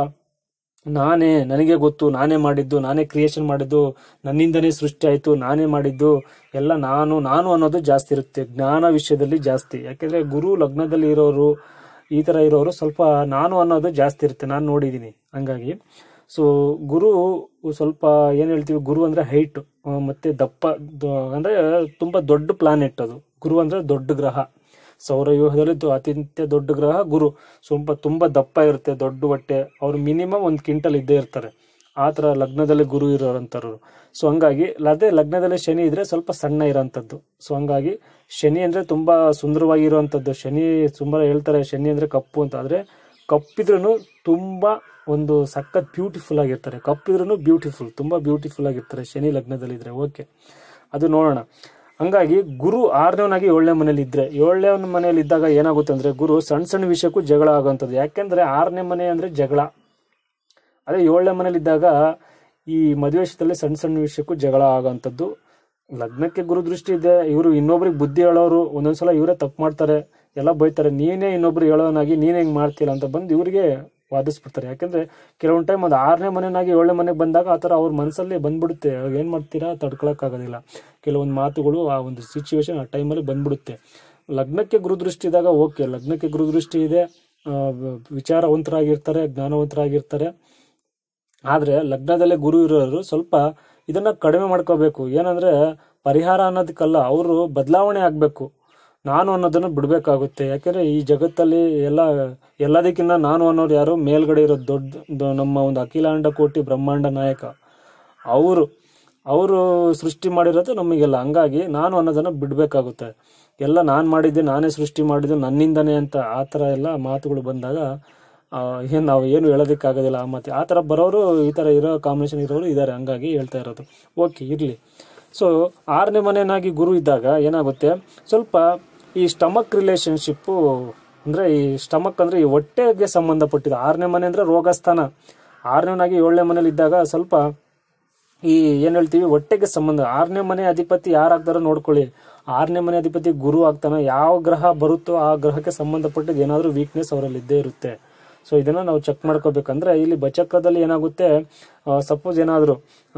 ನಾನೇ, ನನಗೆ ಗೊತ್ತು, ನಾನೇ ಮಾಡಿದ್ದು, ನಾನೇ ಕ್ರಿಯೇಷನ್ ಮಾಡಿದ್ದು, ನನ್ನಿಂದನೇ ಸೃಷ್ಟಿ ಆಯಿತು, ನಾನೇ ಮಾಡಿದ್ದು, ಎಲ್ಲ ನಾನು ನಾನು ಅನ್ನೋದು ಜಾಸ್ತಿ ಇರುತ್ತೆ ಜ್ಞಾನ ವಿಷಯದಲ್ಲಿ ಜಾಸ್ತಿ. ಯಾಕೆಂದರೆ ಗುರು ಲಗ್ನದಲ್ಲಿ ಇರೋರು ಈ ಥರ ಇರೋರು ಸ್ವಲ್ಪ ನಾನು ಅನ್ನೋದು ಜಾಸ್ತಿ ಇರುತ್ತೆ, ನಾನು ನೋಡಿದ್ದೀನಿ. ಹಂಗಾಗಿ ಸೊ ಗುರು ಸ್ವಲ್ಪ ಏನು ಹೇಳ್ತೀವಿ, ಗುರು ಅಂದರೆ ಹೈಟ್ ಮತ್ತು ದಪ್ಪ, ಅಂದರೆ ತುಂಬ ದೊಡ್ಡ ಪ್ಲಾನೆಟ್ ಅದು. ಗುರು ಅಂದರೆ ದೊಡ್ಡ ಗ್ರಹ, ಸೌರವ್ಯೂಹದಲ್ಲಿ ಅತ್ಯಂತ ದೊಡ್ಡ ಗ್ರಹ ಗುರು. ಸ್ವಲ್ಪ ತುಂಬ ದಪ್ಪ ಇರುತ್ತೆ, ದೊಡ್ಡ ಹೊಟ್ಟೆ, ಅವ್ರು ಮಿನಿಮಮ್ ಒಂದು ಕ್ವಿಂಟಲ್ ಇದ್ದೇ ಇರ್ತಾರೆ. ಆ ಥರ ಲಗ್ನದಲ್ಲಿ ಗುರು ಇರೋರಂಥವ್ರು. ಸೊ ಹಂಗಾಗಿ ಅದೇ ಲಗ್ನದಲ್ಲಿ ಶನಿ ಇದ್ರೆ ಸ್ವಲ್ಪ ಸಣ್ಣ ಇರೋಂಥದ್ದು. ಸೊ ಹಂಗಾಗಿ ಶನಿ ಅಂದರೆ ತುಂಬ ಸುಂದರವಾಗಿರುವಂಥದ್ದು. ಶನಿ ತುಂಬ ಹೇಳ್ತಾರೆ ಶನಿ ಅಂದರೆ ಕಪ್ಪು ಅಂತ, ಆದರೆ ಕಪ್ಪಿದ್ರೂ ತುಂಬ ಒಂದು ಸಖತ್ ಬ್ಯೂಟಿಫುಲ್ ಆಗಿರ್ತಾರೆ. ಕಪ್ಪಿದ್ರೂ ಬ್ಯೂಟಿಫುಲ್, ತುಂಬ ಬ್ಯೂಟಿಫುಲ್ ಆಗಿರ್ತಾರೆ ಶನಿ ಲಗ್ನದಲ್ಲಿದ್ದರೆ. ಓಕೆ, ಅದು ನೋಡೋಣ. ಹಂಗಾಗಿ ಗುರು ಆರನೇವನಾಗಿ ಏಳನೇ ಮನೇಲಿ ಇದ್ರೆ, ಏಳನೇ ಮನೆಯಲ್ಲಿ ಇದ್ದಾಗ ಏನಾಗುತ್ತೆ ಅಂದರೆ ಗುರು ಸಣ್ಣ ಸಣ್ಣ ವಿಷಯಕ್ಕೂ ಜಗಳ ಆಗೋವಂಥದ್ದು. ಯಾಕೆಂದರೆ ಆರನೇ ಮನೆ ಅಂದರೆ ಜಗಳ, ಅದೇ ಏಳನೇ ಮನೇಲಿ ಇದ್ದಾಗ ಈ ಮದುವೆ ವಿಷಯದಲ್ಲಿ ಸಣ್ಣ ಸಣ್ಣ ವಿಷಯಕ್ಕೂ ಜಗಳ ಆಗೋವಂಥದ್ದು. ಲಗ್ನಕ್ಕೆ ಗುರು ದೃಷ್ಟಿ ಇದೆ, ಇವರು ಇನ್ನೊಬ್ರಿಗೆ ಬುದ್ಧಿ ಹೇಳೋರು, ಒಂದೊಂದ್ಸಲ ಇವರೇ ತಪ್ಪು ಮಾಡ್ತಾರೆ, ಎಲ್ಲ ಬೈತಾರೆ, ನೀನೇ ಇನ್ನೊಬ್ರು ಹೇಳೋನಾಗಿ ನೀನೇ ಹಿಂಗೆ ಮಾಡ್ತೀರಾ ಅಂತ ಬಂದು ಇವರಿಗೆ ವಾದಿಸ್ಬಿಡ್ತಾರೆ. ಯಾಕೆಂದರೆ ಕೆಲವೊಂದು ಟೈಮ್ ಅದು ಆರನೇ ಮನೆಯಾಗಿ ಏಳನೇ ಮನೆಗೆ ಬಂದಾಗ ಆ ಥರ ಅವ್ರ ಮನಸ್ಸಲ್ಲಿ ಬಂದ್ಬಿಡುತ್ತೆ. ಏನು ಮಾಡ್ತೀರಾ, ತಡ್ಕೊಳಕ್ಕಾಗೋದಿಲ್ಲ. ಕೆಲವೊಂದು ಮಾತುಗಳು ಆ ಒಂದು ಸಿಚುವೇಶನ್ ಆ ಟೈಮಲ್ಲಿ ಬಂದ್ಬಿಡುತ್ತೆ. ಲಗ್ನಕ್ಕೆ ಗುರುದೃಷ್ಟಿ ಇದ್ದಾಗ ಓಕೆ, ಲಗ್ನಕ್ಕೆ ಗುರುದೃಷ್ಟಿ ಇದೆ, ವಿಚಾರವಂತರಾಗಿರ್ತಾರೆ, ಜ್ಞಾನವಂತರಾಗಿರ್ತಾರೆ. ಆದರೆ ಲಗ್ನದಲ್ಲೇ ಗುರು ಇರೋರು ಸ್ವಲ್ಪ ಇದನ್ನು ಕಡಿಮೆ ಮಾಡ್ಕೋಬೇಕು. ಏನಂದರೆ ಪರಿಹಾರ ಅನ್ನೋದಕ್ಕಲ್ಲ, ಅವರು ಬದಲಾವಣೆ ಆಗಬೇಕು, ನಾನು ಅನ್ನೋದನ್ನು ಬಿಡಬೇಕಾಗುತ್ತೆ. ಯಾಕೆಂದರೆ ಈ ಜಗತ್ತಲ್ಲಿ ಎಲ್ಲ ಎಲ್ಲದಕ್ಕಿಂತ ನಾನು ಅನ್ನೋರು ಯಾರು ಮೇಲ್ಗಡೆ ಇರೋದು ದೊಡ್ಡ ನಮ್ಮ ಒಂದು ಅಖಿಲಾಂಡ ಕೋಟಿ ಬ್ರಹ್ಮಾಂಡ ನಾಯಕ ಅವರು ಅವರು ಸೃಷ್ಟಿ ಮಾಡಿರೋದು ನಮಗೆಲ್ಲ. ಹಂಗಾಗಿ ನಾನು ಅನ್ನೋದನ್ನು ಬಿಡಬೇಕಾಗುತ್ತೆ. ಎಲ್ಲ ನಾನು ಮಾಡಿದ್ದೆ, ನಾನೇ ಸೃಷ್ಟಿ ಮಾಡಿದ್ದು, ನನ್ನಿಂದನೇ ಅಂತ ಆ ಥರ ಎಲ್ಲ ಮಾತುಗಳು ಬಂದಾಗ ಏನು ನಾವು ಏನು ಹೇಳೋದಕ್ಕಾಗೋದಿಲ್ಲ. ಮತ್ತು ಆ ಥರ ಬರೋರು, ಈ ಥರ ಇರೋ ಕಾಂಬಿನೇಷನ್ ಇರೋರು ಇದ್ದಾರೆ. ಹಂಗಾಗಿ ಹೇಳ್ತಾ ಇರೋದು. ಓಕೆ, ಇರಲಿ. ಸೊ ಆರನೇ ಮನೆಯಾಗಿ ಗುರು ಇದ್ದಾಗ ಏನಾಗುತ್ತೆ, ಸ್ವಲ್ಪ ಈ ಸ್ಟಮಕ್ ರಿಲೇಷನ್ಶಿಪ್ಪು ಅಂದರೆ ಈ ಸ್ಟಮಕ್ ಅಂದರೆ ಈ ಹೊಟ್ಟೆಗೆ ಸಂಬಂಧಪಟ್ಟಿದ್ದು. ಆರನೇ ಮನೆ ಅಂದರೆ ರೋಗಸ್ಥಾನ. ಆರನೇನಾಗಿ ಏಳನೇ ಮನೇಲಿ ಇದ್ದಾಗ ಸ್ವಲ್ಪ ಈ ಏನು ಹೇಳ್ತೀವಿ ಹೊಟ್ಟೆಗೆ ಸಂಬಂಧ. ಆರನೇ ಮನೆ ಅಧಿಪತಿ ಯಾರಾಗ್ತಾರೋ ನೋಡ್ಕೊಳ್ಳಿ. ಆರನೇ ಮನೆ ಅಧಿಪತಿ ಗುರು ಆಗ್ತಾನೋ, ಯಾವ ಗ್ರಹ ಬರುತ್ತೋ ಆ ಗ್ರಹಕ್ಕೆ ಸಂಬಂಧಪಟ್ಟಿದ್ದು ಏನಾದರೂ ವೀಕ್ನೆಸ್ ಅವರಲ್ಲಿ ಇದ್ದೇ ಇರುತ್ತೆ. ಸೊ ಇದನ್ನು ನಾವು ಚೆಕ್ ಮಾಡ್ಕೋಬೇಕಂದ್ರೆ ಇಲ್ಲಿ ಬಚಕ್ರದಲ್ಲಿ ಏನಾಗುತ್ತೆ, ಸಪೋಸ್ ಏನಾದರೂ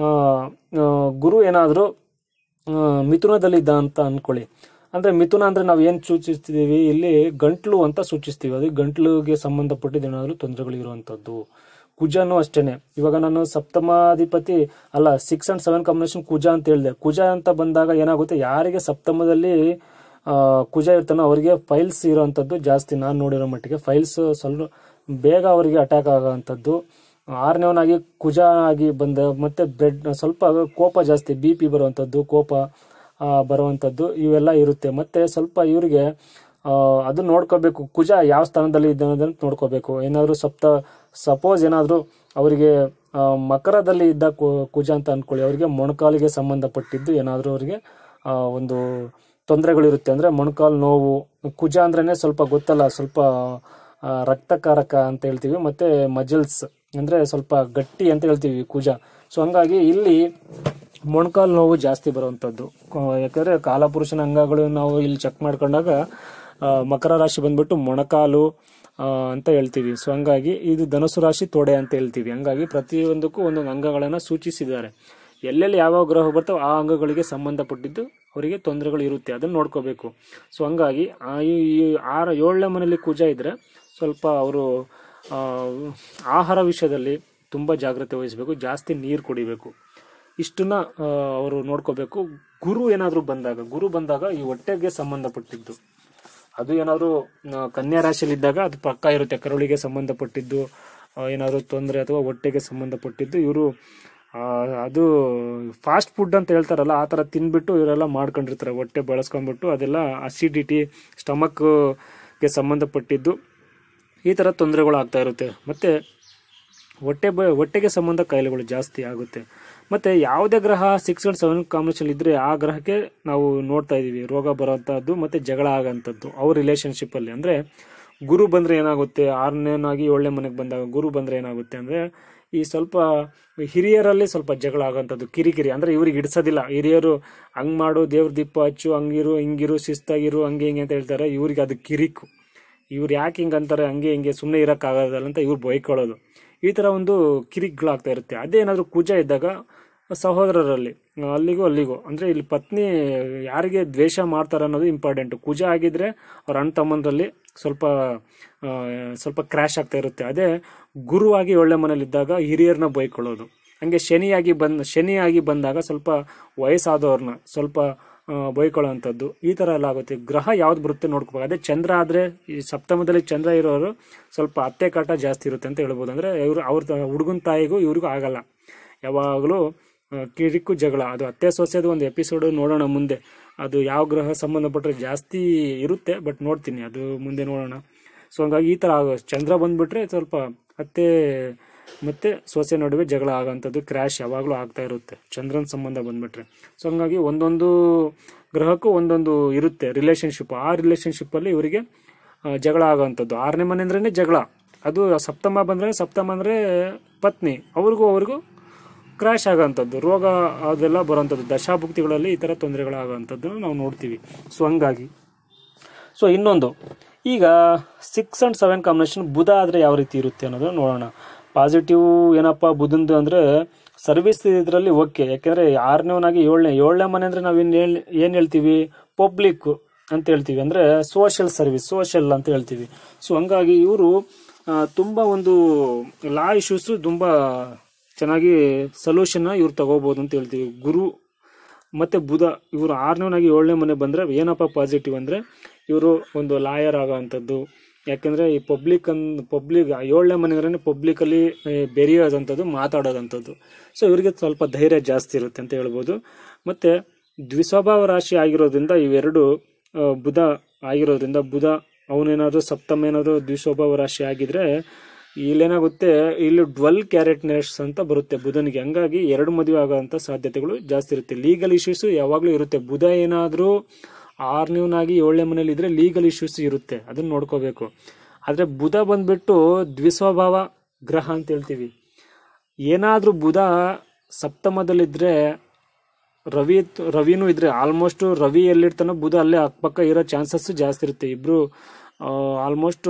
ಗುರು ಏನಾದರೂ ಮಿಥುನದಲ್ಲಿದ್ದ ಅಂತ ಅಂದ್ಕೊಳ್ಳಿ. ಅಂದರೆ ಮಿಥುನ ಅಂದರೆ ನಾವು ಏನು ಸೂಚಿಸ್ತೀವಿ ಇಲ್ಲಿ, ಗಂಟ್ಲು ಅಂತ ಸೂಚಿಸ್ತೀವಿ. ಅದು ಗಂಟ್ಲಿಗೆ ಸಂಬಂಧಪಟ್ಟಿದ್ದು ಏನಾದರೂ ತೊಂದರೆಗಳಿರುವಂಥದ್ದು. ಕುಜನೂ ಅಷ್ಟೇನೆ. ಇವಾಗ ನಾನು ಸಪ್ತಮಾಧಿಪತಿ ಅಲ್ಲ, six and seven combination Kuja ಅಂತ ಹೇಳಿದೆ. ಕುಜ ಅಂತ ಬಂದಾಗ ಏನಾಗುತ್ತೆ, ಯಾರಿಗೆ ಸಪ್ತಮದಲ್ಲಿ ಕುಜ ಇರ್ತಾನೋ ಅವರಿಗೆ ಫೈಲ್ಸ್ ಇರೋವಂಥದ್ದು ಜಾಸ್ತಿ. ನಾನು ನೋಡಿರೋ ಮಟ್ಟಿಗೆ ಫೈಲ್ಸ್ ಸ್ವಲ್ಪ ಬೇಗ ಅವರಿಗೆ ಅಟ್ಯಾಕ್ ಆಗೋವಂಥದ್ದು. ಆರನೇವನಾಗಿ ಕುಜ ಆಗಿ ಬಂದ ಮತ್ತೆ ಬ್ರೆಡ್ ಸ್ವಲ್ಪ ಕೋಪ ಜಾಸ್ತಿ, ಬಿ ಪಿ ಬರುವಂಥದ್ದು, ಕೋಪ ಬರುವಂಥದ್ದು ಇವೆಲ್ಲ ಇರುತ್ತೆ. ಮತ್ತೆ ಸ್ವಲ್ಪ ಇವರಿಗೆ ಅದು ನೋಡ್ಕೋಬೇಕು, ಕುಜ ಯಾವ ಸ್ಥಾನದಲ್ಲಿ ಇದೆ ಅನ್ನೋದನ್ನು ನೋಡ್ಕೋಬೇಕು. ಏನಾದರೂ ಸಪ್ತ ಸಪೋಸ್ ಏನಾದರೂ ಅವರಿಗೆ ಮಕರದಲ್ಲಿ ಇದ್ದ ಕುಜ ಅಂತ ಅಂದ್ಕೊಳ್ಳಿ, ಅವರಿಗೆ ಮೊಣಕಾಲಿಗೆ ಸಂಬಂಧಪಟ್ಟಿದ್ದು ಏನಾದರೂ ಅವರಿಗೆ ಒಂದು ತೊಂದರೆಗಳಿರುತ್ತೆ. ಅಂದರೆ ಮೊಣಕಾಲು ನೋವು, ಕುಜ ಅಂದ್ರೇ ಸ್ವಲ್ಪ ಗೊತ್ತಲ್ಲ, ಸ್ವಲ್ಪ ರಕ್ತಕಾರಕ ಅಂತ ಹೇಳ್ತೀವಿ, ಮತ್ತು ಮಜಲ್ಸ್ ಅಂದರೆ ಸ್ವಲ್ಪ ಗಟ್ಟಿ ಅಂತ ಹೇಳ್ತೀವಿ ಕುಜ. ಸೊ ಹಂಗಾಗಿ ಇಲ್ಲಿ ಮೊಣಕಾಲು ನೋವು ಜಾಸ್ತಿ ಬರುವಂಥದ್ದು. ಯಾಕಂದರೆ ಕಾಲಪುರುಷನ ಅಂಗಗಳು ನಾವು ಇಲ್ಲಿ ಚೆಕ್ ಮಾಡ್ಕೊಂಡಾಗ ಮಕರ ರಾಶಿ ಬಂದ್ಬಿಟ್ಟು ಮೊಣಕಾಲು ಅಂತ ಹೇಳ್ತೀವಿ. ಸೊ ಹಂಗಾಗಿ ಇದು ಧನುಸು ರಾಶಿ ತೊಡೆ ಅಂತ ಹೇಳ್ತೀವಿ. ಹಂಗಾಗಿ ಪ್ರತಿಯೊಂದಕ್ಕೂ ಒಂದೊಂದು ಅಂಗಗಳನ್ನು ಸೂಚಿಸಿದ್ದಾರೆ. ಎಲ್ಲೆಲ್ಲಿ ಯಾವ ಗ್ರಹ ಬರ್ತಾವೆ ಆ ಅಂಗಗಳಿಗೆ ಸಂಬಂಧಪಟ್ಟಿದ್ದು ಅವರಿಗೆ ತೊಂದರೆಗಳು ಇರುತ್ತೆ, ಅದನ್ನು ನೋಡ್ಕೋಬೇಕು. ಸೊ ಹಂಗಾಗಿ ಈ ಆರ ಏಳನೇ ಮನೆಯಲ್ಲಿ ಕುಜ ಇದ್ದರೆ ಸ್ವಲ್ಪ ಅವರು ಆಹಾರ ವಿಷಯದಲ್ಲಿ ತುಂಬ ಜಾಗ್ರತೆ ವಹಿಸಬೇಕು, ಜಾಸ್ತಿ ನೀರು ಕುಡಿಬೇಕು, ಇಷ್ಟನ್ನ ಅವರು ನೋಡ್ಕೋಬೇಕು. ಗುರು ಏನಾದರೂ ಬಂದಾಗ ಗುರು ಬಂದಾಗ ಈ ಹೊಟ್ಟೆಗೆ ಸಂಬಂಧಪಟ್ಟಿದ್ದು ಅದು ಏನಾದರೂ ಕನ್ಯಾ ರಾಶಿಯಲ್ಲಿದ್ದಾಗ ಅದು ಪಕ್ಕ ಇರುತ್ತೆ. ಕರುಳಿಗೆ ಸಂಬಂಧಪಟ್ಟಿದ್ದು ಏನಾದರೂ ತೊಂದರೆ ಅಥವಾ ಹೊಟ್ಟೆಗೆ ಸಂಬಂಧಪಟ್ಟಿದ್ದು ಇವರು ಅದು ಫಾಸ್ಟ್ ಫುಡ್ ಅಂತ ಹೇಳ್ತಾರಲ್ಲ, ಆ ಥರ ತಿಂದ್ಬಿಟ್ಟು ಇವರೆಲ್ಲ ಮಾಡ್ಕೊಂಡಿರ್ತಾರೆ, ಹೊಟ್ಟೆ ಬಳಸ್ಕೊಂಡ್ಬಿಟ್ಟು ಅದೆಲ್ಲ ಅಸಿಡಿಟಿ, ಸ್ಟಮಕ್ಗೆ ಸಂಬಂಧಪಟ್ಟಿದ್ದು ಈ ಥರ ತೊಂದರೆಗಳು ಆಗ್ತಾ ಇರುತ್ತೆ. ಮತ್ತು ಹೊಟ್ಟೆ ಬ ಹೊಟ್ಟೆಗೆ ಸಂಬಂಧ ಕಾಯಿಲೆಗಳು ಜಾಸ್ತಿ ಆಗುತ್ತೆ. ಮತ್ತು ಯಾವುದೇ ಗ್ರಹ ಸಿಕ್ಸ್ ಅಂಡ್ ಸೆವೆನ್ ಕಾಂಬಿನೇಷನ್ ಇದ್ದರೆ ಆ ಗ್ರಹಕ್ಕೆ ನಾವು ನೋಡ್ತಾ ಇದ್ದೀವಿ ರೋಗ ಬರೋಂಥದ್ದು ಮತ್ತು ಜಗಳ ಆಗೋಂಥದ್ದು ಅವ್ರ ರಿಲೇಷನ್ಶಿಪ್ಪಲ್ಲಿ. ಅಂದರೆ ಗುರು ಬಂದರೆ ಏನಾಗುತ್ತೆ, ಆರನೇನಾಗಿ ಏಳನೇ ಮನೆಗೆ ಬಂದಾಗ ಗುರು ಬಂದರೆ ಏನಾಗುತ್ತೆ ಅಂದರೆ ಈ ಸ್ವಲ್ಪ ಹಿರಿಯರಲ್ಲಿ ಸ್ವಲ್ಪ ಜಗಳ ಆಗೋಂಥದ್ದು, ಕಿರಿಕಿರಿ. ಅಂದರೆ ಇವ್ರಿಗೆ ಇಡ್ಸೋದಿಲ್ಲ, ಹಿರಿಯರು ಹಂಗೆ ಮಾಡು, ದೇವ್ರ ದೀಪ ಹಚ್ಚು, ಹಂಗಿರು ಹಿಂಗಿರು, ಶಿಸ್ತಾಗಿರು, ಹಂಗೆ ಹಿಂಗೆ ಅಂತ ಹೇಳ್ತಾರೆ. ಇವ್ರಿಗೆ ಅದು ಕಿರಿಕು, ಇವ್ರು ಯಾಕೆ ಹಿಂಗೆ ಅಂತಾರೆ, ಹಂಗೆ ಹಿಂಗೆ ಸುಮ್ಮನೆ ಇರೋಕ್ಕಾಗೋದಲ್ಲ ಅಂತ ಇವ್ರು ಬೈಕೊಳ್ಳೋದು. ಈ ಥರ ಒಂದು ಕಿರಿಕ್ಗಳಾಗ್ತಾ ಇರುತ್ತೆ. ಅದೇ ಏನಾದರೂ ಕುಜ ಇದ್ದಾಗ ಸಹೋದರರಲ್ಲಿ ಅಲ್ಲಿಗೂ ಅಲ್ಲಿಗೂ ಅಂದರೆ ಇಲ್ಲಿ ಪತ್ನಿ ಯಾರಿಗೆ ದ್ವೇಷ ಮಾಡ್ತಾರೆ ಅನ್ನೋದು ಇಂಪಾರ್ಟೆಂಟು. ಕುಜ ಆಗಿದ್ರೆ ಅವ್ರ ಅಣ್ಣ ತಮ್ಮಂದ್ರಲ್ಲಿ ಸ್ವಲ್ಪ ಸ್ವಲ್ಪ ಕ್ರ್ಯಾಶ್ ಆಗ್ತಾ ಇರುತ್ತೆ. ಅದೇ ಗುರುವಾಗಿ ಏಳನೇ ಮನೇಲಿದ್ದಾಗ ಹಿರಿಯರನ್ನ ಬೈಕೊಳ್ಳೋದು. ಹಂಗೆ ಶನಿಯಾಗಿ ಬಂದು ಶನಿಯಾಗಿ ಬಂದಾಗ ಸ್ವಲ್ಪ ವಯಸ್ಸಾದವ್ರನ್ನ ಸ್ವಲ್ಪ ಬೈಕೊಳ್ಳೋ ಅಂಥದ್ದು ಈ ಥರ ಎಲ್ಲ ಆಗುತ್ತೆ. ಗ್ರಹ ಯಾವ್ದು ಬರುತ್ತೆ ನೋಡ್ಕೋಬೇಕು. ಅದೇ ಚಂದ್ರ ಆದರೆ ಈ ಸಪ್ತಮದಲ್ಲಿ ಚಂದ್ರ ಇರೋರು ಸ್ವಲ್ಪ ಅತ್ತೆ ಕಾಟ ಜಾಸ್ತಿ ಇರುತ್ತೆ ಅಂತ ಹೇಳ್ಬೋದು. ಅಂದರೆ ಇವರು ಅವ್ರ ಹುಡುಗನ ತಾಯಿಗೂ ಇವ್ರಿಗೂ ಆಗಲ್ಲ, ಯಾವಾಗಲೂ ಕಿರಿಕು ಜಗಳ. ಅದು ಅತ್ತೆ ಸೊಸೆದು ಒಂದು ಎಪಿಸೋಡು ನೋಡೋಣ ಮುಂದೆ, ಅದು ಯಾವ ಗ್ರಹ ಸಂಬಂಧಪಟ್ಟರೆ ಜಾಸ್ತಿ ಇರುತ್ತೆ, ಬಟ್ ನೋಡ್ತೀನಿ ಅದು ಮುಂದೆ ನೋಡೋಣ. ಸೊ ಹಂಗಾಗಿ ಈ ಥರ ಆಗೋ ಚಂದ್ರ ಬಂದುಬಿಟ್ರೆ ಸ್ವಲ್ಪ ಅತ್ತೆ ಮತ್ತು ಸೊಸೆ ನಡುವೆ ಜಗಳ ಆಗೋಂಥದ್ದು, ಕ್ರ್ಯಾಶ್ ಯಾವಾಗಲೂ ಆಗ್ತಾ ಇರುತ್ತೆ ಚಂದ್ರನ ಸಂಬಂಧ ಬಂದುಬಿಟ್ರೆ. ಸೊ ಹಂಗಾಗಿ ಒಂದೊಂದು ಗ್ರಹಕ್ಕೂ ಒಂದೊಂದು ಇರುತ್ತೆ ರಿಲೇಷನ್ಶಿಪ್. ಆ ರಿಲೇಷನ್ಶಿಪ್ಪಲ್ಲಿ ಇವರಿಗೆ ಜಗಳ ಆಗೋವಂಥದ್ದು. ಆರನೇ ಮನೆ ಅಂದ್ರೇ ಜಗಳ, ಅದು ಸಪ್ತಮ ಬಂದರೆ ಸಪ್ತಮ ಅಂದರೆ ಪತ್ನಿ, ಅವ್ರಿಗೂ ಅವ್ರಿಗೂ ಕ್ರ್ಯಾಶ್ ಆಗೋವಂಥದ್ದು, ರೋಗ ಅದೆಲ್ಲ ಬರೋವಂಥದ್ದು. ದಶಾಭುಕ್ತಿಗಳಲ್ಲಿ ಈ ಥರ ತೊಂದರೆಗಳಾಗೋವಂಥದ್ದನ್ನು ನಾವು ನೋಡ್ತೀವಿ. ಸೊ ಹಂಗಾಗಿ ಸೊ ಇನ್ನೊಂದು ಈಗ six and seven combination Budha ಆದರೆ ಯಾವ ರೀತಿ ಇರುತ್ತೆ ಅನ್ನೋದನ್ನು ನೋಡೋಣ. ಪಾಸಿಟಿವ್ ಏನಪ್ಪ ಬುಧಂದು ಅಂದರೆ ಸರ್ವಿಸ್ ಇದರಲ್ಲಿ ಓಕೆ. ಯಾಕೆಂದರೆ ಆರನೇವನಾಗಿ ಏಳನೇ ಏಳನೇ ಮನೆ ಅಂದರೆ ನಾವೇನು ಹೇಳಿ ಏನು ಹೇಳ್ತೀವಿ, ಪಬ್ಲಿಕ್ ಅಂತ ಹೇಳ್ತೀವಿ, ಅಂದರೆ ಸೋಷಿಯಲ್ ಸರ್ವಿಸ್, ಸೋಷಿಯಲ್ ಅಂತ ಹೇಳ್ತೀವಿ. ಸೊ ಹಂಗಾಗಿ ಇವರು ತುಂಬ ಒಂದು ಲಾ ಇಶ್ಯೂಸು ತುಂಬ ಚೆನ್ನಾಗಿ ಸೊಲ್ಯೂಷನ್ನ ಇವ್ರು ತಗೋಬೋದು ಅಂತ ಹೇಳ್ತೀವಿ. ಗುರು ಮತ್ತು ಬುಧ ಇವರು ಆರನೇವನಾಗಿ ಏಳನೇ ಮನೆ ಬಂದರೆ ಏನಪ್ಪ ಪಾಸಿಟಿವ್ ಅಂದರೆ ಇವರು ಒಂದು ಲಾಯರ್ ಆಗೋ ಅಂಥದ್ದು. ಯಾಕೆಂದರೆ ಈ ಪಬ್ಲಿಕ್ ಅಂದ್ ಪಬ್ಲಿಕ್ ಏಳನೇ ಮನೆ ಅಂದ್ರೆ ಪಬ್ಲಿಕಲ್ಲಿ ಬೆರೆಯೋದಂಥದ್ದು, ಮಾತಾಡೋದಂಥದ್ದು. ಸೊ ಇವರಿಗೆ ಸ್ವಲ್ಪ ಧೈರ್ಯ ಜಾಸ್ತಿ ಇರುತ್ತೆ ಅಂತ ಹೇಳ್ಬೋದು. ಮತ್ತು ದ್ವಿಸ್ವಭಾವ ರಾಶಿ ಆಗಿರೋದ್ರಿಂದ ಇವೆರಡು ಬುಧ ಆಗಿರೋದ್ರಿಂದ ಬುಧ ಅವನೇನಾದ್ರು ಸಪ್ತಮ ಏನಾದ್ರು ದ್ವಿಸ್ವಭಾವ ರಾಶಿ ಆಗಿದ್ರೆ ಇಲ್ಲೇನಾಗುತ್ತೆ, ಇಲ್ಲಿ ಟ್ವೆಲ್ ಕ್ಯಾರೆಟ್ನೆಸ್ ಅಂತ ಬರುತ್ತೆ ಬುಧನಿಗೆ. ಹಂಗಾಗಿ ಎರಡು ಮದುವೆ ಆಗೋಂಥ ಸಾಧ್ಯತೆಗಳು ಜಾಸ್ತಿ ಇರುತ್ತೆ. ಲೀಗಲ್ ಇಶ್ಯೂಸು ಯಾವಾಗಲೂ ಇರುತ್ತೆ. ಬುಧ ಏನಾದರೂ ಆರನೇವನಾಗಿ ಏಳನೇ ಮನೇಲಿ ಇದ್ರೆ ಲೀಗಲ್ ಇಶ್ಯೂಸ್ ಇರುತ್ತೆ, ಅದನ್ನ ನೋಡ್ಕೋಬೇಕು. ಆದರೆ ಬುಧ ಬಂದ್ಬಿಟ್ಟು ದ್ವಿಸ್ವಭಾವ ಗ್ರಹ ಅಂತ ಹೇಳ್ತೀವಿ. ಏನಾದರೂ ಬುಧ ಸಪ್ತಮದಲ್ಲಿದ್ದರೆ ರವಿ ರವಿನೂ ಇದ್ರೆ ಆಲ್ಮೋಸ್ಟ್ ರವಿ ಎಲ್ಲಿರ್ತಾನೋ ಬುಧ ಅಲ್ಲೇ ಅಕ್ಕಪಕ್ಕ ಇರೋ ಚಾನ್ಸಸ್ ಜಾಸ್ತಿ ಇರುತ್ತೆ. ಇಬ್ರು ಆಲ್ಮೋಸ್ಟ್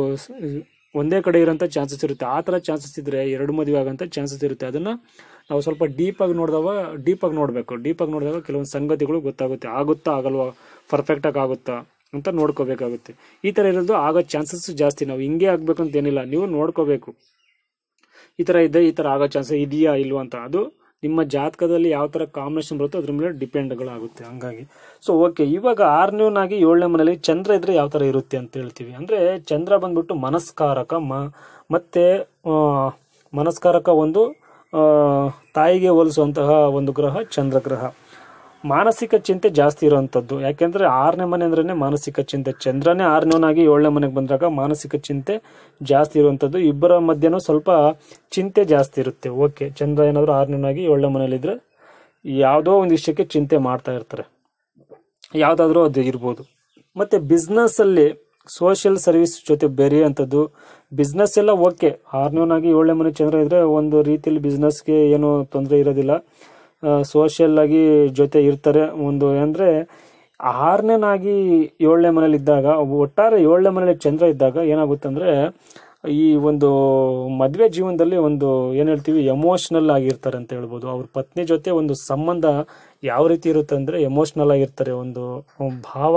ಒಂದೇ ಕಡೆ ಇರೋಂಥ ಚಾನ್ಸಸ್ ಇರುತ್ತೆ. ಆ ಥರ ಚಾನ್ಸಸ್ ಇದ್ರೆ ಎರಡು ಮದುವೆ ಆಗೋಂಥ ಚಾನ್ಸಸ್ ಇರುತ್ತೆ. ಅದನ್ನು ನಾವು ಸ್ವಲ್ಪ ಡೀಪಾಗಿ ನೋಡಿದಾಗ ಡೀಪಾಗಿ ನೋಡಬೇಕು. ಡೀಪಾಗಿ ನೋಡಿದಾಗ ಕೆಲವೊಂದು ಸಂಗತಿಗಳು ಗೊತ್ತಾಗುತ್ತೆ. ಆಗುತ್ತಾ ಆಗಲ್ವಾ, ಪರ್ಫೆಕ್ಟಾಗಿ ಆಗುತ್ತಾ ಅಂತ ನೋಡ್ಕೋಬೇಕಾಗುತ್ತೆ. ಈ ಥರ ಇರೋದು ಆಗೋ ಚಾನ್ಸಸ್ ಜಾಸ್ತಿ. ನಾವು ಹಿಂಗೆ ಆಗಬೇಕು ಅಂತ ಏನಿಲ್ಲ, ನೀವು ನೋಡ್ಕೋಬೇಕು. ಈ ಥರ ಇದೆ, ಈ ಥರ ಆಗೋ ಚಾನ್ಸಸ್ ಇದೆಯಾ ಇಲ್ವಾ ಅಂತ. ಅದು ನಿಮ್ಮ ಜಾತಕದಲ್ಲಿ ಯಾವ ಥರ ಕಾಂಬಿನೇಷನ್ ಬರುತ್ತೋ ಅದ್ರ ಮೇಲೆ ಡಿಪೆಂಡ್ಗಳಾಗುತ್ತೆ. ಹಂಗಾಗಿ ಸೊ ಓಕೆ, ಇವಾಗ ಆರನೇವನಾಗಿ ಏಳನೇ ಮನೇಲಿ ಚಂದ್ರ ಇದ್ರೆ ಯಾವ ಥರ ಇರುತ್ತೆ ಅಂತ ಹೇಳ್ತೀವಿ. ಅಂದರೆ ಚಂದ್ರ ಬಂದ್ಬಿಟ್ಟು ಮನಸ್ಕಾರಕ ಮ ಮತ್ತು ಮನಸ್ಕಾರಕ ಒಂದು ಆ, ತಾಯಿಗೆ ಹೋಲಿಸುವಂತಹ ಒಂದು ಗ್ರಹ ಚಂದ್ರಗ್ರಹ. ಮಾನಸಿಕ ಚಿಂತೆ ಜಾಸ್ತಿ ಇರುವಂಥದ್ದು, ಯಾಕೆಂದರೆ ಆರನೇ ಮನೆ ಅಂದ್ರೆ ಮಾನಸಿಕ ಚಿಂತೆ. ಚಂದ್ರನೇ ಆರನೇವನಾಗಿ ಏಳನೇ ಮನೆಗೆ ಬಂದಾಗ ಮಾನಸಿಕ ಚಿಂತೆ ಜಾಸ್ತಿ ಇರುವಂಥದ್ದು. ಇಬ್ಬರ ಮಧ್ಯನೂ ಸ್ವಲ್ಪ ಚಿಂತೆ ಜಾಸ್ತಿ ಇರುತ್ತೆ. ಓಕೆ, ಚಂದ್ರ ಏನಾದರೂ ಆರನೇವನಾಗಿ ಏಳನೇ ಮನೇಲಿದ್ರೆ ಯಾವುದೋ ಒಂದು ವಿಷಯಕ್ಕೆ ಚಿಂತೆ ಮಾಡ್ತಾ ಇರ್ತಾರೆ, ಯಾವುದಾದ್ರೂ ಅದು ಇರ್ಬೋದು. ಮತ್ತು ಬಿಸ್ನೆಸ್ಸಲ್ಲಿ ಸೋಷಿಯಲ್ ಸರ್ವಿಸ್ ಜೊತೆ ಬೆರೆಯುವಂಥದ್ದು. ಬಿಸ್ನೆಸ್ ಎಲ್ಲ ಓಕೆ, ಆರನೇವನಾಗಿ ಏಳನೇ ಮನೆ ಚಂದ್ರ ಇದ್ದರೆ ಒಂದು ರೀತಿಯಲ್ಲಿ ಬಿಸ್ನೆಸ್ಗೆ ಏನೂ ತೊಂದರೆ ಇರೋದಿಲ್ಲ. ಸೋಷಿಯಲ್ ಆಗಿ ಜೊತೆ ಇರ್ತಾರೆ. ಒಂದು ಅಂದರೆ ಆರನೇನಾಗಿ ಏಳನೇ ಮನೇಲಿ ಇದ್ದಾಗ, ಒಟ್ಟಾರೆ ಏಳನೇ ಮನೇಲಿ ಚಂದ್ರ ಇದ್ದಾಗ ಏನಾಗುತ್ತೆ ಅಂದರೆ ಈ ಒಂದು ಮದುವೆ ಜೀವನದಲ್ಲಿ ಒಂದು ಏನು ಹೇಳ್ತೀವಿ ಎಮೋಷ್ನಲ್ ಆಗಿರ್ತಾರೆ ಅಂತ ಹೇಳ್ಬೋದು. ಅವ್ರ ಪತ್ನಿ ಜೊತೆ ಒಂದು ಸಂಬಂಧ ಯಾವ ರೀತಿ ಇರುತ್ತೆ ಅಂದರೆ ಎಮೋಷ್ನಲ್ ಆಗಿರ್ತಾರೆ. ಒಂದು ಭಾವ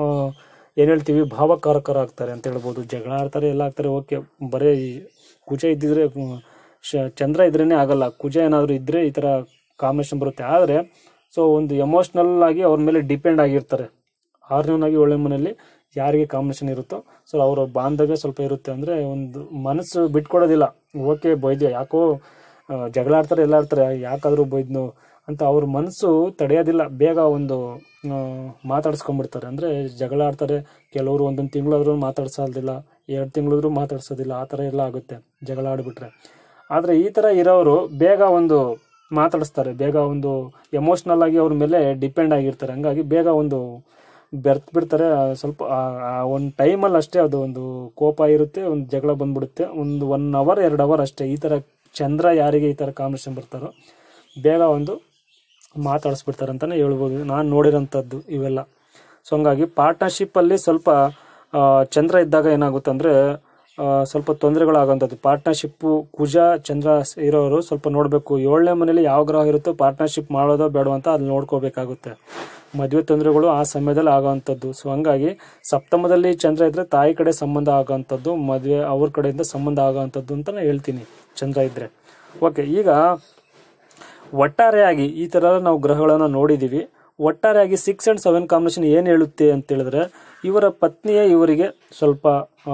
ಏನು ಹೇಳ್ತೀವಿ ಭಾವಕಾರಕರಾಗ್ತಾರೆ ಅಂತ ಹೇಳ್ಬೋದು. ಜಗಳ ಆಡ್ತಾರೆ, ಎಲ್ಲ ಆಗ್ತಾರೆ. ಓಕೆ, ಬರೀ ಕುಜ ಇದ್ದಿದ್ರೆ ಶ ಚಂದ್ರ ಇದ್ರೇ ಆಗಲ್ಲ. ಕುಜ ಏನಾದರೂ ಇದ್ದರೆ ಈ ಥರ ಕಾಂಬಿನೇಷನ್ ಬರುತ್ತೆ. ಆದರೆ ಸೊ ಒಂದು ಎಮೋಷ್ನಲ್ ಆಗಿ ಅವ್ರ ಮೇಲೆ ಡಿಪೆಂಡ್ ಆಗಿರ್ತಾರೆ. ಆರನೇವನಾಗಿ ಏಳನೇ ಮನೆಯಲ್ಲಿ ಯಾರಿಗೆ ಕಾಂಬಿನೇಷನ್ ಇರುತ್ತೋ ಸೊ ಅವರ ಬಾಂಧವ್ಯ ಸ್ವಲ್ಪ ಇರುತ್ತೆ. ಅಂದರೆ ಒಂದು ಮನಸ್ಸು ಬಿಟ್ಕೊಡೋದಿಲ್ಲ. ಓಕೆ ಬೈದ್ಯ ಯಾಕೋ ಜಗಳ ಆಡ್ತಾರೆ, ಎಲ್ಲ ಆಡ್ತಾರೆ, ಯಾಕಾದರೂ ಬೈದ್ನು ಅಂತ ಅವ್ರ ಮನಸ್ಸು ತಡೆಯೋದಿಲ್ಲ. ಬೇಗ ಒಂದು ಮಾತಾಡ್ಸ್ಕೊಂಡ್ಬಿಡ್ತಾರೆ. ಅಂದರೆ ಜಗಳ ಆಡ್ತಾರೆ, ಕೆಲವರು ಒಂದೊಂದು ತಿಂಗಳಾದ್ರೂ ಮಾತಾಡ್ಸೋದಿಲ್ಲ, ಎರಡು ತಿಂಗಳಾದ್ರೂ ಮಾತಾಡ್ಸೋದಿಲ್ಲ, ಆ ಥರ ಎಲ್ಲ ಆಗುತ್ತೆ ಜಗಳ ಆಡಿಬಿಟ್ರೆ. ಆದರೆ ಈ ಥರ ಇರೋರು ಬೇಗ ಒಂದು ಮಾತಾಡಿಸ್ತಾರೆ, ಬೇಗ ಒಂದು ಎಮೋಷ್ನಲ್ ಆಗಿ ಅವ್ರ ಮೇಲೆ ಡಿಪೆಂಡ್ ಆಗಿರ್ತಾರೆ. ಹಂಗಾಗಿ ಬೇಗ ಒಂದು ಬೆರ್ತ್ ಬಿಡ್ತಾರೆ. ಸ್ವಲ್ಪ ಒಂದು ಟೈಮಲ್ಲಿ ಅಷ್ಟೇ ಅದು ಒಂದು ಕೋಪ ಇರುತ್ತೆ, ಒಂದು ಜಗಳ ಬಂದ್ಬಿಡುತ್ತೆ. ಒಂದು ಒನ್ ಅವರ್ ಎರಡು ಅವರ್ ಅಷ್ಟೇ. ಈ ಥರ ಚಂದ್ರ ಯಾರಿಗೆ ಈ ಥರ ಕಾಂಬಿನೇಷನ್ ಬರ್ತಾರೋ ಬೇಗ ಒಂದು ಮಾತಾಡಿಸ್ಬಿಡ್ತಾರೆ ಅಂತಲೇ ಹೇಳ್ಬೋದು, ನಾನು ನೋಡಿರೋಂಥದ್ದು ಇವೆಲ್ಲ. ಸೊ ಹಂಗಾಗಿ ಪಾರ್ಟ್ನರ್ಶಿಪ್ಪಲ್ಲಿ ಸ್ವಲ್ಪ ಚಂದ್ರ ಇದ್ದಾಗ ಏನಾಗುತ್ತೆ ಅಂದರೆ ಸ್ವಲ್ಪ ತೊಂದರೆಗಳಾಗೋಂಥದ್ದು. ಪಾರ್ಟ್ನರ್ಶಿಪ್ಪು ಕುಜ ಚಂದ್ರ ಇರೋರು ಸ್ವಲ್ಪ ನೋಡಬೇಕು. ಏಳನೇ ಮನೇಲಿ ಯಾವ ಗ್ರಹ ಇರುತ್ತೋ ಪಾರ್ಟ್ನರ್ಶಿಪ್ ಮಾಡೋದೋ ಬೇಡೋ ಅಂತ ಅಲ್ಲಿ ನೋಡ್ಕೋಬೇಕಾಗುತ್ತೆ. ಮದುವೆ ತೊಂದರೆಗಳು ಆ ಸಮಯದಲ್ಲಿ ಆಗೋವಂಥದ್ದು. ಸೊ ಹಂಗಾಗಿ ಸಪ್ತಮದಲ್ಲಿ ಚಂದ್ರ ಇದ್ದರೆ ತಾಯಿ ಕಡೆ ಸಂಬಂಧ ಆಗೋವಂಥದ್ದು, ಮದುವೆ ಅವ್ರ ಕಡೆಯಿಂದ ಸಂಬಂಧ ಆಗೋವಂಥದ್ದು ಅಂತ ನಾನು ಹೇಳ್ತೀನಿ ಚಂದ್ರ ಇದ್ದರೆ. ಓಕೆ, ಈಗ ಒಟ್ಟಾರೆಯಾಗಿ ಈ ಥರ ನಾವು ಗ್ರಹಗಳನ್ನು ನೋಡಿದ್ದೀವಿ. ಒಟ್ಟಾರೆಯಾಗಿ ಸಿಕ್ಸ್ ಆ್ಯಂಡ್ ಸೆವೆನ್ ಕಾಂಬಿನೇಷನ್ ಏನು ಹೇಳುತ್ತೆ ಅಂತೇಳಿದ್ರೆ ಇವರ ಪತ್ನಿಯೇ ಇವರಿಗೆ ಸ್ವಲ್ಪ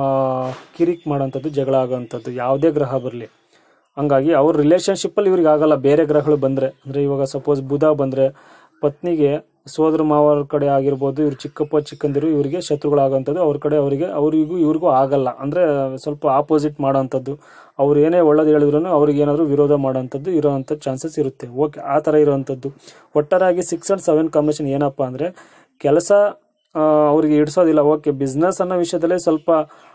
ಕಿರಿಕ್ ಮಾಡೋಂಥದ್ದು, ಜಗಳ ಆಗೋವಂಥದ್ದು ಯಾವುದೇ ಗ್ರಹ ಬರಲಿ. ಹಂಗಾಗಿ ಅವ್ರ ರಿಲೇಷನ್ಶಿಪ್ಪಲ್ಲಿ ಇವ್ರಿಗೆ ಆಗಲ್ಲ. ಬೇರೆ ಗ್ರಹಗಳು ಬಂದರೆ ಅಂದರೆ ಇವಾಗ ಸಪೋಸ್ ಬುಧ ಬಂದರೆ ಪತ್ನಿಗೆ ಸೋದರ ಮಾವರ ಕಡೆ ಆಗಿರ್ಬೋದು, ಇವ್ರು ಚಿಕ್ಕಪ್ಪ ಚಿಕ್ಕಂದಿರು ಇವರಿಗೆ ಶತ್ರುಗಳಾಗೋಂಥದ್ದು. ಅವ್ರ ಕಡೆ ಅವರಿಗೆ ಅವರಿಗೂ ಇವ್ರಿಗೂ ಆಗಲ್ಲ. ಅಂದರೆ ಸ್ವಲ್ಪ ಆಪೋಸಿಟ್ ಮಾಡೋವಂಥದ್ದು. ಅವ್ರು ಏನೇ ಒಳ್ಳೇದು ಹೇಳಿದ್ರು ಅವ್ರಿಗೆ ಏನಾದರೂ ವಿರೋಧ ಮಾಡೋವಂಥದ್ದು ಇರೋವಂಥ ಚಾನ್ಸಸ್ ಇರುತ್ತೆ. ಓಕೆ, ಆ ಥರ ಇರೋವಂಥದ್ದು. ಒಟ್ಟಾರೆಯಾಗಿ ಸಿಕ್ಸ್ ಆ್ಯಂಡ್ ಸೆವೆನ್ ಕಾಂಬಿನೇಷನ್ ಏನಪ್ಪ ಅಂದರೆ ಕೆಲಸ ಅವರಿಗೆ ಇಡಿಸೋದಿಲ್ಲ. ಓಕೆ, ಬಿಸ್ನೆಸ್ ಅನ್ನೋ ವಿಷಯದಲ್ಲೇ ಸ್ವಲ್ಪ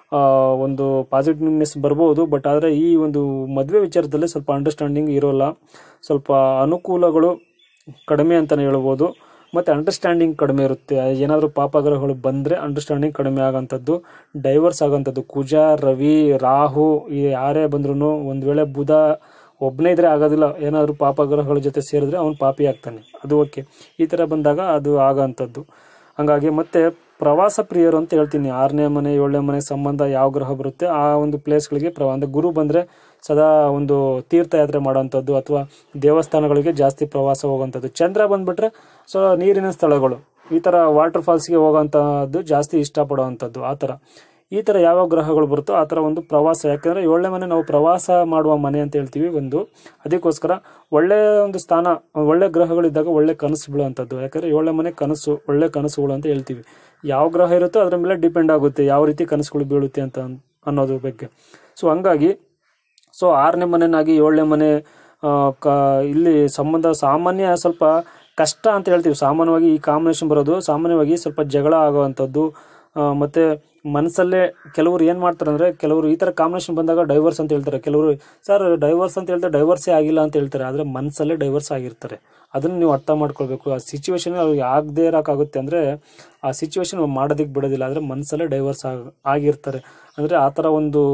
ಒಂದು ಪಾಸಿಟಿವ್ನೆಸ್ ಬರ್ಬೋದು. ಬಟ್ ಆದರೆ ಈ ಒಂದು ಮದುವೆ ವಿಚಾರದಲ್ಲಿ ಸ್ವಲ್ಪ ಅಂಡರ್ಸ್ಟ್ಯಾಂಡಿಂಗ್ ಇರೋಲ್ಲ. ಸ್ವಲ್ಪ ಅನುಕೂಲಗಳು ಕಡಿಮೆ ಅಂತಲೇ ಹೇಳ್ಬೋದು. ಮತ್ತು ಅಂಡರ್ಸ್ಟ್ಯಾಂಡಿಂಗ್ ಕಡಿಮೆ ಇರುತ್ತೆ. ಏನಾದರೂ ಪಾಪಗ್ರಹಗಳು ಬಂದರೆ ಅಂಡರ್ಸ್ಟ್ಯಾಂಡಿಂಗ್ ಕಡಿಮೆ ಆಗೋಂಥದ್ದು, ಡೈವರ್ಸ್ ಆಗೋಂಥದ್ದು. ಕುಜ, ರವಿ, ರಾಹು ಈ ಯಾರೇ ಬಂದ್ರೂ ಒಂದು ವೇಳೆ ಬುಧ ಒಬ್ಬನೇ ಇದ್ದರೆ ಆಗೋದಿಲ್ಲ. ಏನಾದರೂ ಪಾಪಗ್ರಹಗಳ ಜೊತೆ ಸೇರಿದ್ರೆ ಅವನು ಪಾಪಿ ಆಗ್ತಾನೆ, ಅದು ಓಕೆ. ಈ ಥರ ಬಂದಾಗ ಅದು ಆಗೋಂಥದ್ದು. ಹಂಗಾಗಿ ಮತ್ತೆ ಪ್ರವಾಸ ಪ್ರಿಯರು ಅಂತ ಹೇಳ್ತೀನಿ. ಆರನೇ ಮನೆ ಏಳನೇ ಮನೆ ಸಂಬಂಧ ಯಾವ ಗ್ರಹ ಬರುತ್ತೆ ಆ ಒಂದು ಪ್ಲೇಸ್ಗಳಿಗೆ ಪ್ರವಾ ಅಂದರೆ ಗುರು ಬಂದರೆ ಸದಾ ಒಂದು ತೀರ್ಥಯಾತ್ರೆ ಮಾಡೋವಂಥದ್ದು ಅಥವಾ ದೇವಸ್ಥಾನಗಳಿಗೆ ಜಾಸ್ತಿ ಪ್ರವಾಸ ಹೋಗೋವಂಥದ್ದು. ಚಂದ್ರ ಬಂದುಬಿಟ್ರೆ ಸೊ ನೀರಿನ ಸ್ಥಳಗಳು, ಈ ಥರ ವಾಟರ್ ಫಾಲ್ಸ್ಗೆ ಹೋಗೋವಂಥದ್ದು ಜಾಸ್ತಿ ಇಷ್ಟಪಡೋವಂಥದ್ದು. ಆ ಥರ ಈ ಥರ ಯಾವ ಗ್ರಹಗಳು ಬರುತ್ತೋ ಆ ಥರ ಒಂದು ಪ್ರವಾಸ. ಯಾಕೆಂದರೆ ಏಳನೇ ಮನೆ ನಾವು ಪ್ರವಾಸ ಮಾಡುವ ಮನೆ ಅಂತ ಹೇಳ್ತೀವಿ ಒಂದು. ಅದಕ್ಕೋಸ್ಕರ ಒಳ್ಳೆಯ ಒಂದು ಸ್ಥಾನ, ಒಳ್ಳೆ ಗ್ರಹಗಳಿದ್ದಾಗ ಒಳ್ಳೆ ಕನಸು ಬೀಳುವಂಥದ್ದು. ಯಾಕಂದರೆ ಏಳನೇ ಮನೆ ಕನಸು, ಒಳ್ಳೆ ಕನಸುಗಳು ಅಂತ ಹೇಳ್ತೀವಿ. ಯಾವ ಗ್ರಹ ಇರುತ್ತೋ ಅದರ ಮೇಲೆ ಡಿಪೆಂಡ್ ಆಗುತ್ತೆ ಯಾವ ರೀತಿ ಕನಸುಗಳು ಬೀಳುತ್ತೆ ಅಂತ ಅನ್ನೋದ್ರ ಬಗ್ಗೆ. ಸೊ ಹಂಗಾಗಿ ಸೊ ಆರನೇ ಮನೆನಾಗಿ ಏಳನೇ ಮನೆ ಕ ಇಲ್ಲಿ ಸಂಬಂಧ ಸಾಮಾನ್ಯ ಸ್ವಲ್ಪ ಕಷ್ಟ ಅಂತ ಹೇಳ್ತೀವಿ. ಸಾಮಾನ್ಯವಾಗಿ ಈ ಕಾಂಬಿನೇಷನ್ ಬರೋದು ಸಾಮಾನ್ಯವಾಗಿ ಸ್ವಲ್ಪ ಜಗಳ ಆಗೋವಂಥದ್ದು. ಮತ್ತು ಮನಸ್ಸಲ್ಲೇ ಕೆಲವರು ಏನು ಮಾಡ್ತಾರೆ ಅಂದರೆ ಕೆಲವರು ಈ ಥರ ಕಾಂಬಿನೇಷನ್ ಬಂದಾಗ ಡೈವರ್ಸ್ ಅಂತ ಹೇಳ್ತಾರೆ. ಕೆಲವರು ಸರ್ ಡೈವರ್ಸ್ ಅಂತ ಹೇಳ್ತಾರೆ, ಡೈವರ್ಸೇ ಆಗಿಲ್ಲ ಅಂತ ಹೇಳ್ತಾರೆ. ಆದರೆ ಮನಸ್ಸಲ್ಲೇ ಡೈವರ್ಸ್ ಆಗಿರ್ತಾರೆ. ಅದನ್ನು ನೀವು ಅರ್ಥ ಮಾಡ್ಕೊಳ್ಬೇಕು. ಆ ಸಿಚುವೇಶನ್ ಅವ್ರಿಗೆ ಆಗದೇ ಇರೋಕ್ಕಾಗುತ್ತೆ ಅಂದರೆ ಆ ಸಿಚುವೇಶನ್ ಮಾಡೋದಕ್ಕೆ ಬಿಡೋದಿಲ್ಲ. ಆದರೆ ಮನಸ್ಸಲ್ಲೇ ಡೈವರ್ಸ್ ಆಗ ಆಗಿರ್ತಾರೆ. ಅಂದರೆ ಆ ಥರ ಒಂದು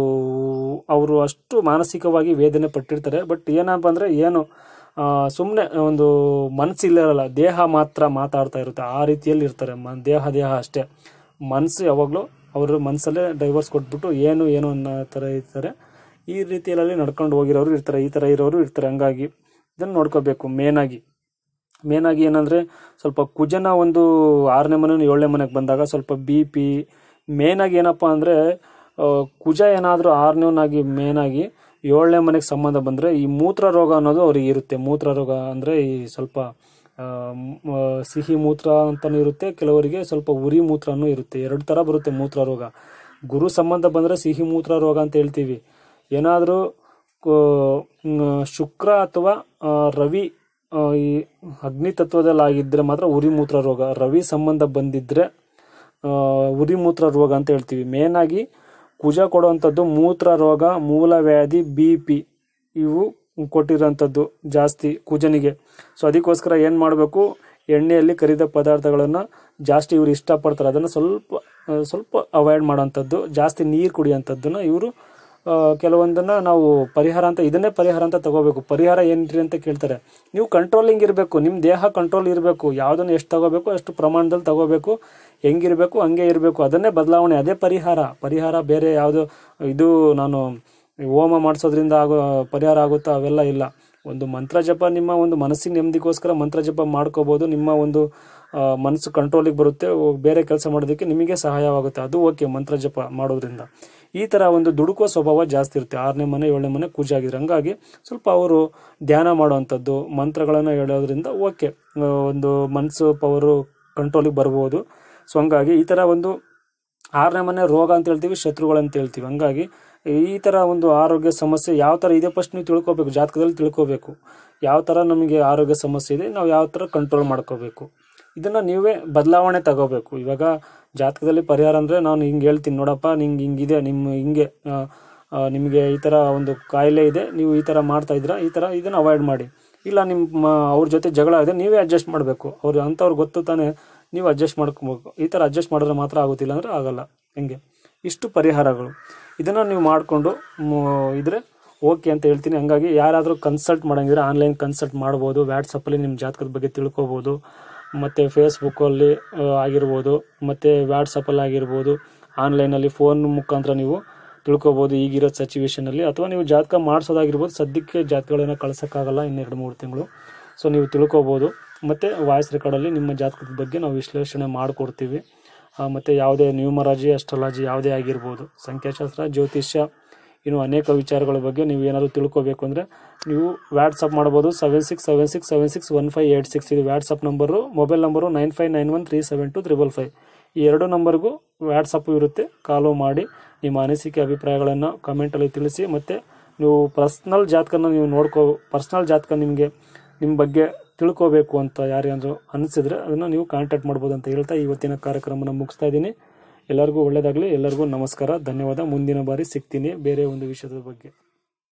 ಅವರು ಅಷ್ಟು ಮಾನಸಿಕವಾಗಿ ವೇದನೆ ಪಟ್ಟಿರ್ತಾರೆ. ಬಟ್ ಏನಪ್ಪ ಅಂದರೆ ಏನು ಸುಮ್ಮನೆ ಒಂದು ಮನಸ್ಸಿಲ್ಲರಲ್ಲ, ದೇಹ ಮಾತ್ರ ಮಾತಾಡ್ತಾ ಇರುತ್ತೆ. ಆ ರೀತಿಯಲ್ಲಿ ಇರ್ತಾರೆ. ಮ ದೇಹ ದೇಹ ಅಷ್ಟೇ, ಮನಸ್ಸು ಯಾವಾಗಲೂ ಅವರು ಮನಸ್ಸಲ್ಲೇ ಡೈವರ್ಸ್ ಕೊಟ್ಬಿಟ್ಟು ಏನು ಏನು ಅನ್ನೋ ಥರ ಇರ್ತಾರೆ. ಈ ರೀತಿಯಲ್ಲಿ ನಡ್ಕೊಂಡು ಹೋಗಿರೋರು ಇರ್ತಾರೆ, ಈ ಥರ ಇರೋರು ಇರ್ತಾರೆ. ಹಂಗಾಗಿ ಇದನ್ನು ನೋಡ್ಕೋಬೇಕು. ಮೇನಾಗಿ ಮೇನಾಗಿ ಏನಂದರೆ ಸ್ವಲ್ಪ ಕುಜನ ಒಂದು ಆರನೇ ಮನೆ ಏಳನೇ ಮನೆಗೆ ಬಂದಾಗ ಸ್ವಲ್ಪ ಬಿ ಪಿ ಮೇನಾಗಿ ಏನಪ್ಪ ಅಂದರೆ ಕುಜ ಏನಾದರೂ ಆರನೇವನಾಗಿ ಮೇನಾಗಿ ಏಳನೇ ಮನೆಗೆ ಸಂಬಂಧ ಬಂದರೆ ಈ ಮೂತ್ರ ರೋಗ ಅನ್ನೋದು ಅವ್ರಿಗೆ ಇರುತ್ತೆ. ಮೂತ್ರ ರೋಗ ಅಂದರೆ ಈ ಸ್ವಲ್ಪ ಸಿಹಿ ಮೂತ್ರ ಅಂತಲೂ ಇರುತ್ತೆ, ಕೆಲವರಿಗೆ ಸ್ವಲ್ಪ ಉರಿ ಮೂತ್ರನೂ ಇರುತ್ತೆ. ಎರಡು ಥರ ಬರುತ್ತೆ ಮೂತ್ರ ರೋಗ. ಗುರು ಸಂಬಂಧ ಬಂದರೆ ಸಿಹಿ ಮೂತ್ರ ರೋಗ ಅಂತ ಹೇಳ್ತೀವಿ. ಏನಾದರೂ ಶುಕ್ರ ಅಥವಾ ರವಿ ಈ ಅಗ್ನಿ ತತ್ವದಲ್ಲಿ ಆಗಿದ್ದರೆ ಮಾತ್ರ ಉರಿ ಮೂತ್ರ ರೋಗ. ರವಿ ಸಂಬಂಧ ಬಂದಿದ್ದರೆ ಉರಿ ಮೂತ್ರ ರೋಗ ಅಂತ ಹೇಳ್ತೀವಿ. ಮೇನಾಗಿ ಕುಜ ಕೊಡುವಂಥದ್ದು ಮೂತ್ರ ರೋಗ, ಮೂಲವ್ಯಾಧಿ, ಬಿ ಪಿ ಇವು ಕೊಟ್ಟಿರೋಂಥದ್ದು ಜಾಸ್ತಿ ಕುಜನಿಗೆ. ಸೊ ಅದಕ್ಕೋಸ್ಕರ ಏನು ಮಾಡಬೇಕು, ಎಣ್ಣೆಯಲ್ಲಿ ಕರಿದ ಪದಾರ್ಥಗಳನ್ನು ಜಾಸ್ತಿ ಇವರು ಇಷ್ಟಪಡ್ತಾರೆ, ಅದನ್ನು ಸ್ವಲ್ಪ ಸ್ವಲ್ಪ ಅವಾಯ್ಡ್ ಮಾಡೋಂಥದ್ದು, ಜಾಸ್ತಿ ನೀರು ಕುಡಿಯೋಂಥದ್ದನ್ನು ಇವರು ಕೆಲವೊಂದನ್ನು ನಾವು ಪರಿಹಾರ ಅಂತ ಇದನ್ನೇ ಪರಿಹಾರ ಅಂತ ತಗೋಬೇಕು. ಪರಿಹಾರ ಏನ್ರಿ ಅಂತ ಕೇಳ್ತಾರೆ. ನೀವು ಕಂಟ್ರೋಲಿಂಗ್ ಇರಬೇಕು, ನಿಮ್ಮ ದೇಹ ಕಂಟ್ರೋಲ್ ಇರಬೇಕು. ಯಾವುದನ್ನು ಎಷ್ಟು ತಗೋಬೇಕು ಅಷ್ಟು ಪ್ರಮಾಣದಲ್ಲಿ ತಗೋಬೇಕು, ಹೆಂಗಿರಬೇಕು ಹಂಗೆ ಇರಬೇಕು, ಅದನ್ನೇ ಬದಲಾವಣೆ, ಅದೇ ಪರಿಹಾರ. ಪರಿಹಾರ ಬೇರೆ ಯಾವುದು ಇದು ನಾನು ಹೋಮ ಮಾಡಿಸೋದ್ರಿಂದ ಆಗೋ ಪರಿಹಾರ ಆಗುತ್ತಾ ಅವೆಲ್ಲ ಇಲ್ಲ. ಒಂದು ಮಂತ್ರ ಜಪ, ನಿಮ್ಮ ಒಂದು ಮನಸ್ಸಿನ ನೆಮ್ಮದಿಗೋಸ್ಕರ ಮಂತ್ರ ಜಪ ಮಾಡ್ಕೋಬೋದು. ನಿಮ್ಮ ಒಂದು ಮನಸ್ಸು ಕಂಟ್ರೋಲಿಗೆ ಬರುತ್ತೆ, ಬೇರೆ ಕೆಲಸ ಮಾಡೋದಕ್ಕೆ ನಿಮಗೆ ಸಹಾಯವಾಗುತ್ತೆ, ಅದು ಓಕೆ ಮಂತ್ರ ಜಪ ಮಾಡೋದ್ರಿಂದ. ಈ ಥರ ಒಂದು ದುಡುಕುವ ಸ್ವಭಾವ ಜಾಸ್ತಿ ಇರುತ್ತೆ. ಆರನೇ ಮನೆ ಏಳನೇ ಮನೆ ಕುಜ ಆಗಿದ್ರೆ, ಹಂಗಾಗಿ ಸ್ವಲ್ಪ ಅವರು ಧ್ಯಾನ ಮಾಡುವಂಥದ್ದು, ಮಂತ್ರಗಳನ್ನು ಹೇಳೋದ್ರಿಂದ ಓಕೆ ಒಂದು ಮನಸ್ಸು ಪವರು ಕಂಟ್ರೋಲಿಗೆ ಬರ್ಬೋದು. ಸೊ ಹಂಗಾಗಿ ಈ ಥರ ಒಂದು ಆರನೇ ಮನೆ ರೋಗ ಅಂತ ಹೇಳ್ತೀವಿ, ಶತ್ರುಗಳಂತ ಹೇಳ್ತೀವಿ. ಹಂಗಾಗಿ ಈ ಥರ ಒಂದು ಆರೋಗ್ಯ ಸಮಸ್ಯೆ ಯಾವ ಥರ ಇದೆ ಫಸ್ಟ್ ನೀವು ತಿಳ್ಕೊಬೇಕು, ಜಾತಕದಲ್ಲಿ ತಿಳ್ಕೊಬೇಕು ಯಾವ ಥರ ನಮಗೆ ಆರೋಗ್ಯ ಸಮಸ್ಯೆ ಇದೆ, ನಾವು ಯಾವ ಥರ ಕಂಟ್ರೋಲ್ ಮಾಡ್ಕೋಬೇಕು, ಇದನ್ನು ನೀವೇ ಬದಲಾವಣೆ ತಗೋಬೇಕು. ಇವಾಗ ಜಾತಕದಲ್ಲಿ ಪರಿಹಾರ ಅಂದರೆ ನಾನು ಹಿಂಗೆ ಹೇಳ್ತೀನಿ, ನೋಡಪ್ಪ ನಿಂಗೆ ಹಿಂಗಿದೆ, ನಿಮ್ಮ ಹಿಂಗೆ ನಿಮಗೆ ಈ ಥರ ಒಂದು ಕಾಯಿಲೆ ಇದೆ, ನೀವು ಈ ಥರ ಮಾಡ್ತಾ ಇದ್ದೀರಾ, ಈ ಥರ ಇದನ್ನು ಅವಾಯ್ಡ್ ಮಾಡಿ. ಇಲ್ಲ ನಿಮ್ಮ ಅವ್ರ ಜೊತೆ ಜಗಳ ಇದೆ, ನೀವೇ ಅಡ್ಜಸ್ಟ್ ಮಾಡಬೇಕು. ಅವ್ರು ಅಂಥವ್ರು ಗೊತ್ತು ತಾನೇ, ನೀವು ಅಡ್ಜಸ್ಟ್ ಮಾಡ್ಕೋಬೇಕು. ಈ ಥರ ಅಡ್ಜಸ್ಟ್ ಮಾಡಿದ್ರೆ ಮಾತ್ರ ಆಗೋದಿಲ್ಲ ಅಂದರೆ ಆಗಲ್ಲ. ಹೆಂಗೆ ಇಷ್ಟು ಪರಿಹಾರಗಳು, ಇದನ್ನು ನೀವು ಮಾಡಿಕೊಂಡು ಇದ್ರೆ ಓಕೆ ಅಂತ ಹೇಳ್ತೀನಿ. ಹಂಗಾಗಿ ಯಾರಾದರೂ ಕನ್ಸಲ್ಟ್ ಮಾಡೋಂಗಿದ್ರೆ ಆನ್ಲೈನ್ ಕನ್ಸಲ್ಟ್ ಮಾಡ್ಬೋದು. ವ್ಯಾಟ್ಸಪ್ಪಲ್ಲಿ ನಿಮ್ಮ ಜಾತಕದ ಬಗ್ಗೆ ತಿಳ್ಕೊಬೋದು, ಮತ್ತು ಫೇಸ್ಬುಕ್ಕಲ್ಲಿ ಆಗಿರ್ಬೋದು, ಮತ್ತು ವ್ಯಾಟ್ಸಪ್ಪಲ್ಲಿ ಆಗಿರ್ಬೋದು, ಆನ್ಲೈನಲ್ಲಿ ಫೋನ್ ಮುಖಾಂತರ ನೀವು ತಿಳ್ಕೊಬೋದು ಈಗಿರೋ ಸಿಚುವೇಷನಲ್ಲಿ. ಅಥವಾ ನೀವು ಜಾತಕ ಮಾಡಿಸೋದಾಗಿರ್ಬೋದು, ಸದ್ಯಕ್ಕೆ ಜಾತಕಗಳನ್ನ ಕಳ್ಸೋಕ್ಕಾಗಲ್ಲ ಇನ್ನೆರಡು ಮೂರು ತಿಂಗಳು. ಸೊ ನೀವು ತಿಳ್ಕೊಬೋದು. ಮತ್ತು ವಾಯ್ಸ್ ರೆಕಾರ್ಡಲ್ಲಿ ನಿಮ್ಮ ಜಾತಕದ ಬಗ್ಗೆ ನಾವು ವಿಶ್ಲೇಷಣೆ ಮಾಡಿಕೊಡ್ತೀವಿ. ಮತ್ತು ಯಾವುದೇ ನ್ಯೂಮರಾಜಿ, ಅಸ್ಟ್ರಾಲಜಿ ಯಾವುದೇ ಆಗಿರ್ಬೋದು, ಸಂಖ್ಯಾಶಾಸ್ತ್ರ, ಜ್ಯೋತಿಷ್ಯ, ಇನ್ನು ಅನೇಕ ವಿಚಾರಗಳ ಬಗ್ಗೆ ನೀವು ಏನಾದರೂ ತಿಳ್ಕೊಬೇಕು ಅಂದರೆ ನೀವು ವ್ಯಾಟ್ಸಪ್ ಮಾಡ್ಬೋದು. Seven six seven six seven six one five eight six ಇದು WhatsApp number. Mobile number nine five nine one three seven two triple five. ಈ ಎರಡು ನಂಬರ್ಗೂ ವ್ಯಾಟ್ಸಪ್ಪು ಇರುತ್ತೆ. ಕಾಲು ಮಾಡಿ ನಿಮ್ಮ ಅನಿಸಿಕೆ ಅಭಿಪ್ರಾಯಗಳನ್ನು ಕಮೆಂಟಲ್ಲಿ ತಿಳಿಸಿ. ಮತ್ತು ನೀವು ಪರ್ಸ್ನಲ್ ಜಾತಕನ ನೀವು ನೋಡ್ಕೋ ಪರ್ಸ್ನಲ್ ಜಾತಕ ನಿಮಗೆ ನಿಮ್ಮ ಬಗ್ಗೆ ತಿಳ್ಕೋಬೇಕು ಅಂತ ಯಾರಿಗಾದರೂ ಅನಿಸಿದ್ರೆ ಅದನ್ನು ನೀವು ಕಾಂಟ್ಯಾಕ್ಟ್ ಮಾಡ್ಬೋದು ಅಂತ ಹೇಳ್ತಾ ಇವತ್ತಿನ ಕಾರ್ಯಕ್ರಮನ ಮುಗಿಸ್ತಾ ಇದ್ದೀನಿ. ಎಲ್ಲರಿಗೂ ಒಳ್ಳೆಯದಾಗಲಿ. ಎಲ್ಲರಿಗೂ ನಮಸ್ಕಾರ, ಧನ್ಯವಾದ. ಮುಂದಿನ ಬಾರಿ ಸಿಗ್ತೀನಿ ಬೇರೆ ಒಂದು ವಿಷಯದ ಬಗ್ಗೆ.